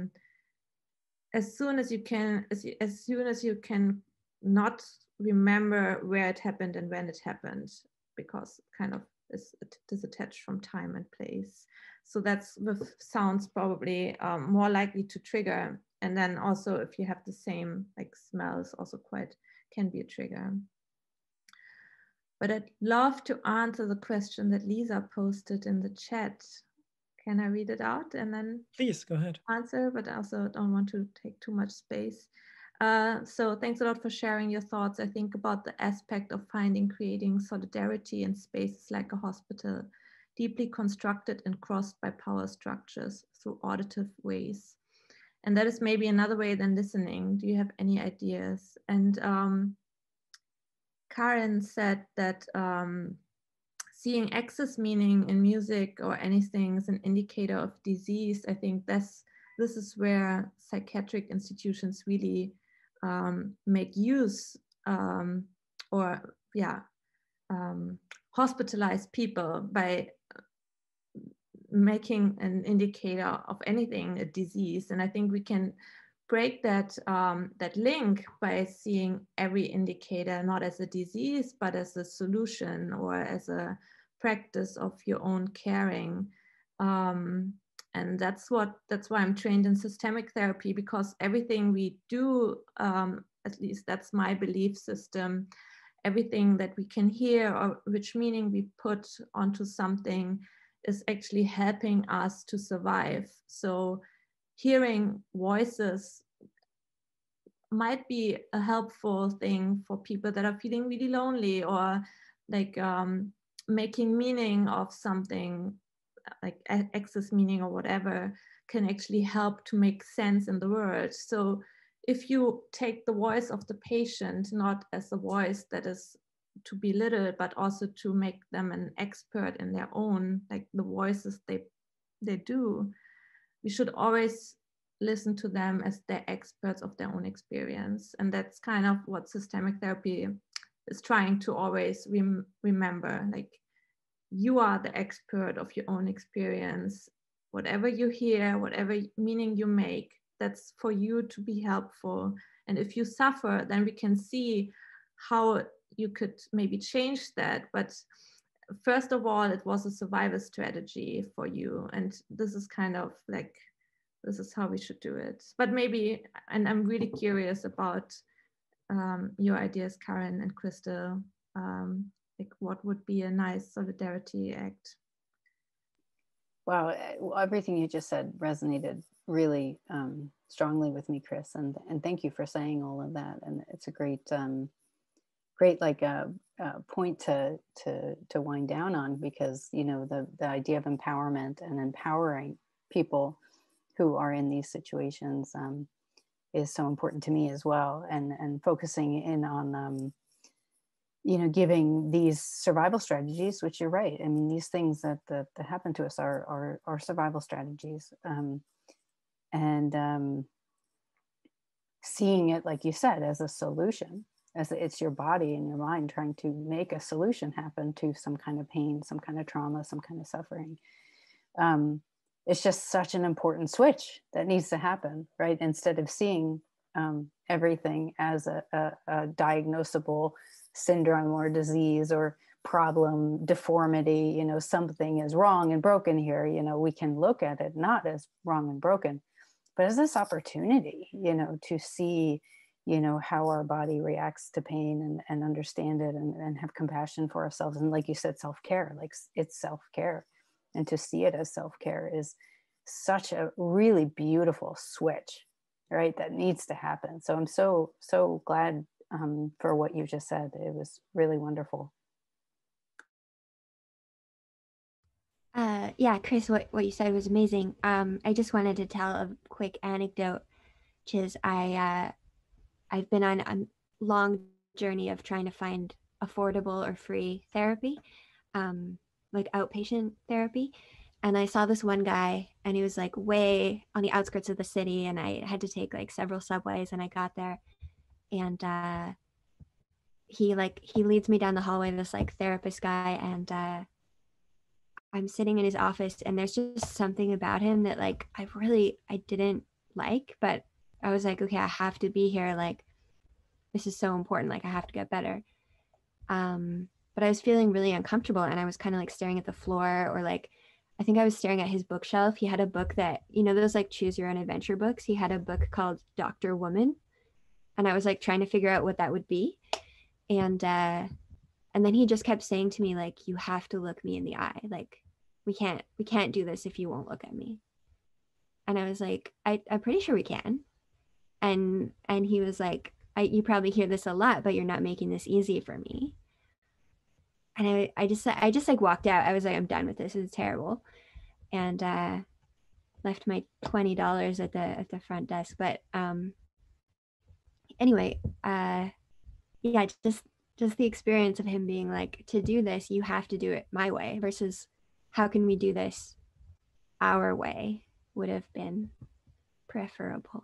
as soon as you can, as soon as you can not remember where it happened and when it happened, because it kind of is disattached from time and place. So that's with sounds probably more likely to trigger. And then also if you have the same, like smells also quite can be a trigger. But I'd love to answer the question that Lisa posted in the chat. Can I read it out and then please go ahead answer, but I also don't want to take too much space. So thanks a lot for sharing your thoughts. I think about the aspect of creating solidarity in spaces like a hospital, deeply constructed and crossed by power structures through auditive ways. And that is maybe another way than listening. Do you have any ideas? And Karin said that seeing excess meaning in music or anything is an indicator of disease. I think this is where psychiatric institutions really make use hospitalize people by making an indicator of anything, a disease. And I think we can break that that link by seeing every indicator not as a disease, but as a solution or as a practice of your own caring. And that's why I'm trained in systemic therapy, because everything we do, at least that's my belief system, everything that we can hear or which meaning we put onto something is actually helping us to survive. So hearing voices might be a helpful thing for people that are feeling really lonely, or like making meaning of something, like excess meaning or whatever, can actually help to make sense in the world. So if you take the voice of the patient not as a voice that is to belittle, but also to make them an expert in their own, like the voices they do, we should always listen to them as they're experts of their own experience. And that's kind of what systemic therapy is trying to always remember, like you are the expert of your own experience. Whatever you hear, whatever meaning you make, that's for you to be helpful. And if you suffer, then we can see how you could maybe change that. But first of all, it was a survival strategy for you. And this is kind of like, this is how we should do it. But maybe, and I'm really curious about your ideas, Karin and Kristel, like what would be a nice solidarity act? Wow, everything you just said resonated really strongly with me, Chris, and thank you for saying all of that. And it's a great, great like point to wind down on, because you know the idea of empowerment and empowering people who are in these situations is so important to me as well, and focusing in on you know, giving these survival strategies, which you're right. I mean, these things that happen to us are survival strategies, and seeing it, like you said, as a solution, as it's your body and your mind trying to make a solution happen to some kind of pain, some kind of trauma, some kind of suffering. It's just such an important switch that needs to happen, right? Instead of seeing everything as a diagnosable syndrome or disease or problem, deformity, you know, something is wrong and broken here, you know, we can look at it not as wrong and broken, but as this opportunity, you know, to see, you know, how our body reacts to pain and understand it and have compassion for ourselves. And like you said, self-care, like it's self-care, and to see it as self-care is such a really beautiful switch, right? That needs to happen. So I'm so glad for what you just said. It was really wonderful. Yeah, Chris, what you said was amazing. I just wanted to tell a quick anecdote, which is I've been on a long journey of trying to find affordable or free therapy. like outpatient therapy. And I saw this one guy, and he was like way on the outskirts of the city, and I had to take like several subways, and I got there, and he leads me down the hallway, this like therapist guy, and I'm sitting in his office, and there's just something about him that like I didn't like, but I was like, okay, I have to be here, like this is so important, like I have to get better. But I was feeling really uncomfortable, and I was kind of like staring at the floor, or like I think I was staring at his bookshelf. He had a book that, you know, those like choose your own adventure books. He had a book called Dr. Woman, and I was like trying to figure out what that would be. And then he just kept saying to me, like, you have to look me in the eye. Like, we can't do this if you won't look at me. And I was like, I'm pretty sure we can. And he was like, you probably hear this a lot, but you're not making this easy for me. And I just like walked out. I was like, I'm done with this. It's terrible. And left my $20 at the front desk. But anyway, yeah, just the experience of him being like, to do this, you have to do it my way, versus how can we do this our way would have been preferable.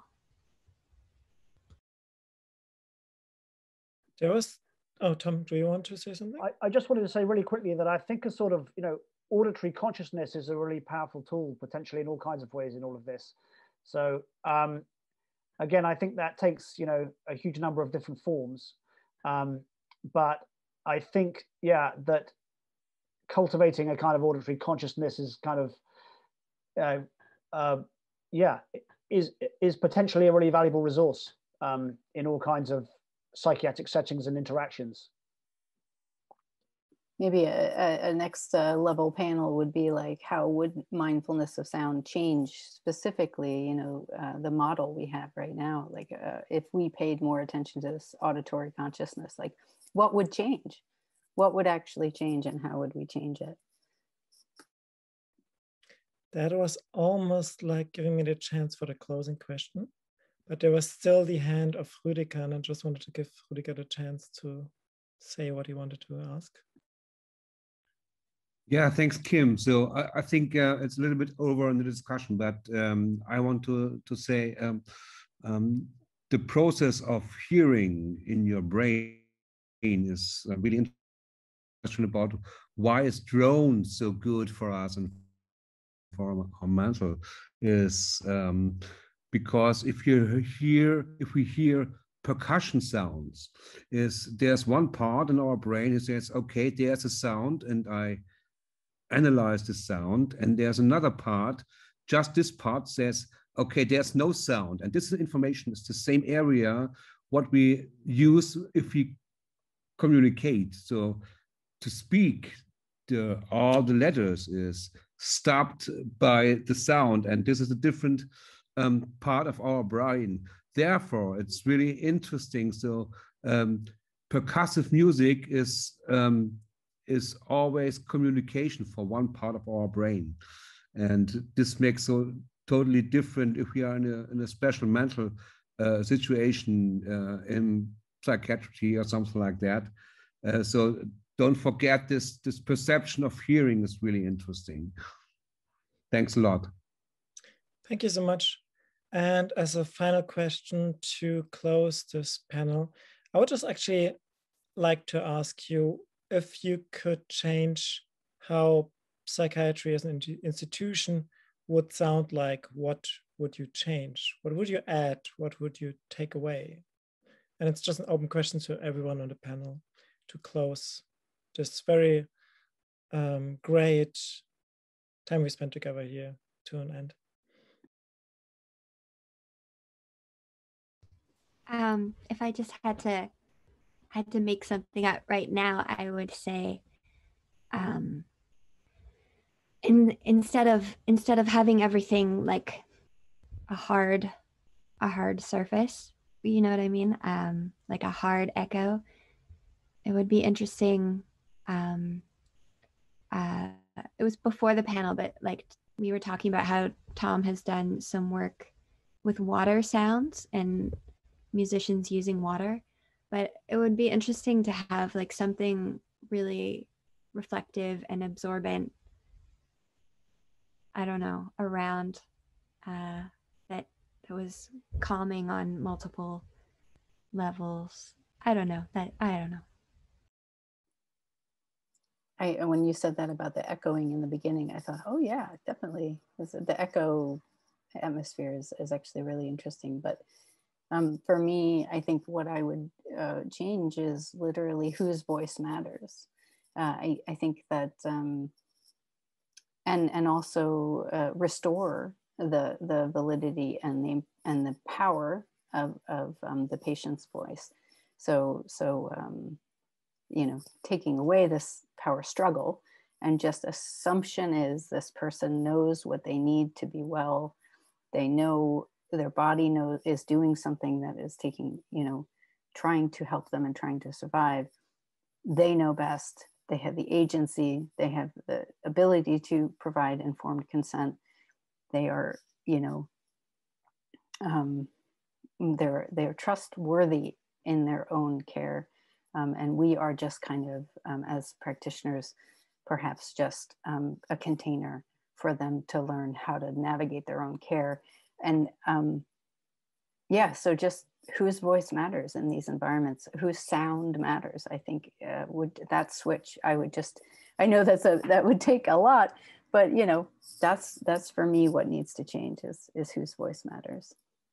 There was, oh, Tom, do you want to say something? I just wanted to say really quickly that I think a sort of, auditory consciousness is a really powerful tool, potentially in all kinds of ways in all of this. So again, I think that takes, a huge number of different forms. But I think, yeah, that cultivating a kind of auditory consciousness is kind of, is potentially a really valuable resource in all kinds of psychiatric settings and interactions. Maybe a next level panel would be like, how would mindfulness of sound change specifically, the model we have right now? Like if we paid more attention to this auditory consciousness, like what would change? What would actually change, and how would we change it? That was almost like giving me the chance for the closing question, but there was still the hand of Rüdiger, and I just wanted to give Rüdiger the chance to say what he wanted to ask. Yeah, thanks, Kim. So I think it's a little bit over in the discussion, but I want to say the process of hearing in your brain is really interesting about why is drone so good for us and for our mental is because if we hear percussion sounds, there's one part in our brain that says, okay, there's a sound, and I analyze the sound, and there's another part, just this part says, okay, there's no sound, and this information is the same area what we use if we communicate. So to speak, all the letters is stopped by the sound, and this is a different part of our brain. Therefore, it's really interesting. So percussive music is always communication for one part of our brain, and this makes so totally different if we are in a special mental situation in psychiatry or something like that. So don't forget this perception of hearing is really interesting. Thanks a lot. Thank you so much. And as a final question to close this panel, I would just actually like to ask you, if you could change how psychiatry as an institution would sound like, what would you change? What would you add? What would you take away? And it's just an open question to everyone on the panel to close this very great time we spent together here to an end. If I just had to make something up right now, I would say instead of having everything like a hard surface, you know what I mean, like a hard echo, it would be interesting. It was before the panel, but like we were talking about how Tom has done some work with water sounds and musicians using water, but it would be interesting to have like something really reflective and absorbent, I don't know, around that was calming on multiple levels. I don't know. When you said that about the echoing in the beginning, I thought, oh yeah, definitely. The echo atmosphere is actually really interesting. But for me, I think what I would change is literally whose voice matters. I think that, and also restore the validity and the power of the patient's voice. So you know, taking away this power struggle and just assumption is this person knows what they need to be well. They know their body is doing something that is taking, you know, trying to help them and trying to survive. They know best. They have the agency. They have the ability to provide informed consent. They are, you know, they're trustworthy in their own care. And we are just kind of, as practitioners, perhaps just a container for them to learn how to navigate their own care. And yeah, so just whose voice matters in these environments, whose sound matters, I think would that switch, I know that would take a lot, but you know, that's for me what needs to change is whose voice matters.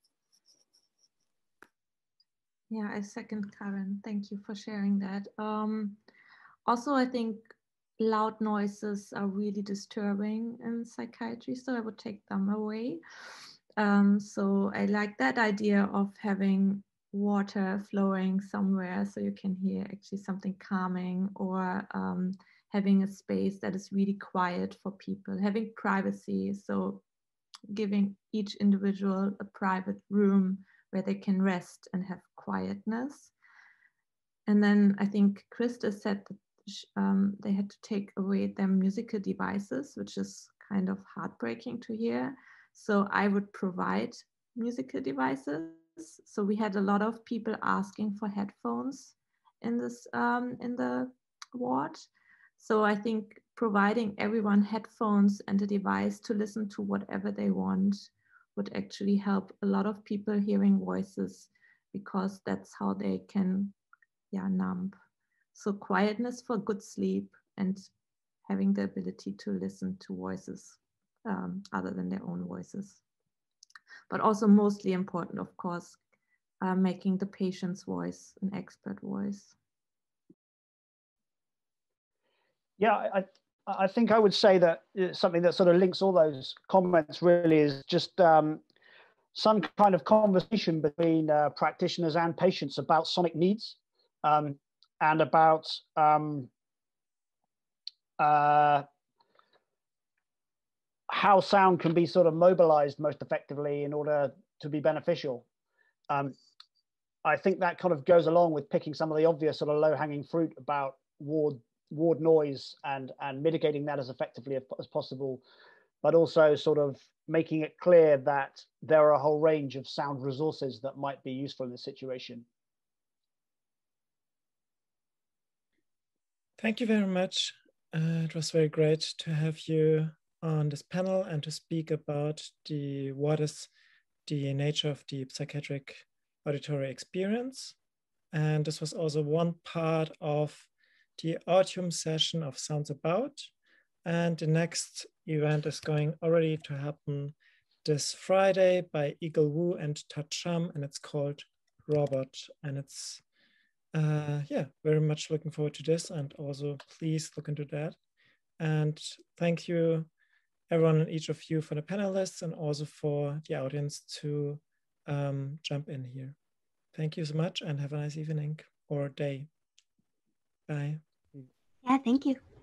Yeah, I second Karin. Thank you for sharing that. Also, I think loud noises are really disturbing in psychiatry, so I would take them away. So I like that idea of having water flowing somewhere so you can hear actually something calming, or having a space that is really quiet for people, having privacy, so giving each individual a private room where they can rest and have quietness. And then I think Kristel said that they had to take away their musical devices, which is kind of heartbreaking to hear. So I would provide musical devices. So we had a lot of people asking for headphones in this in the ward. So I think providing everyone headphones and a device to listen to whatever they want would actually help a lot of people hearing voices, because that's how they can, numb. So quietness for good sleep and having the ability to listen to voices other than their own voices. But also mostly important, of course, making the patient's voice an expert voice. Yeah, I think I would say that something that sort of links all those comments really is just some kind of conversation between practitioners and patients about sonic needs and about how sound can be sort of mobilized most effectively in order to be beneficial. I think that kind of goes along with picking some of the obvious sort of low-hanging fruit about ward noise and mitigating that as effectively as possible, but also sort of making it clear that there are a whole range of sound resources that might be useful in this situation. Thank you very much. It was very great to have you on this panel and to speak about what is the nature of the psychiatric auditory experience. And this was also one part of the OTIUM session of SoundsAbout. And the next event is going already to happen this Friday by Eagle Wu and Tacham, and it's called Robot. And it's, very much looking forward to this, and also please look into that. And thank you, everyone and each of you, for the panelists and also for the audience to jump in here. Thank you so much and have a nice evening or day. Bye. Yeah, thank you.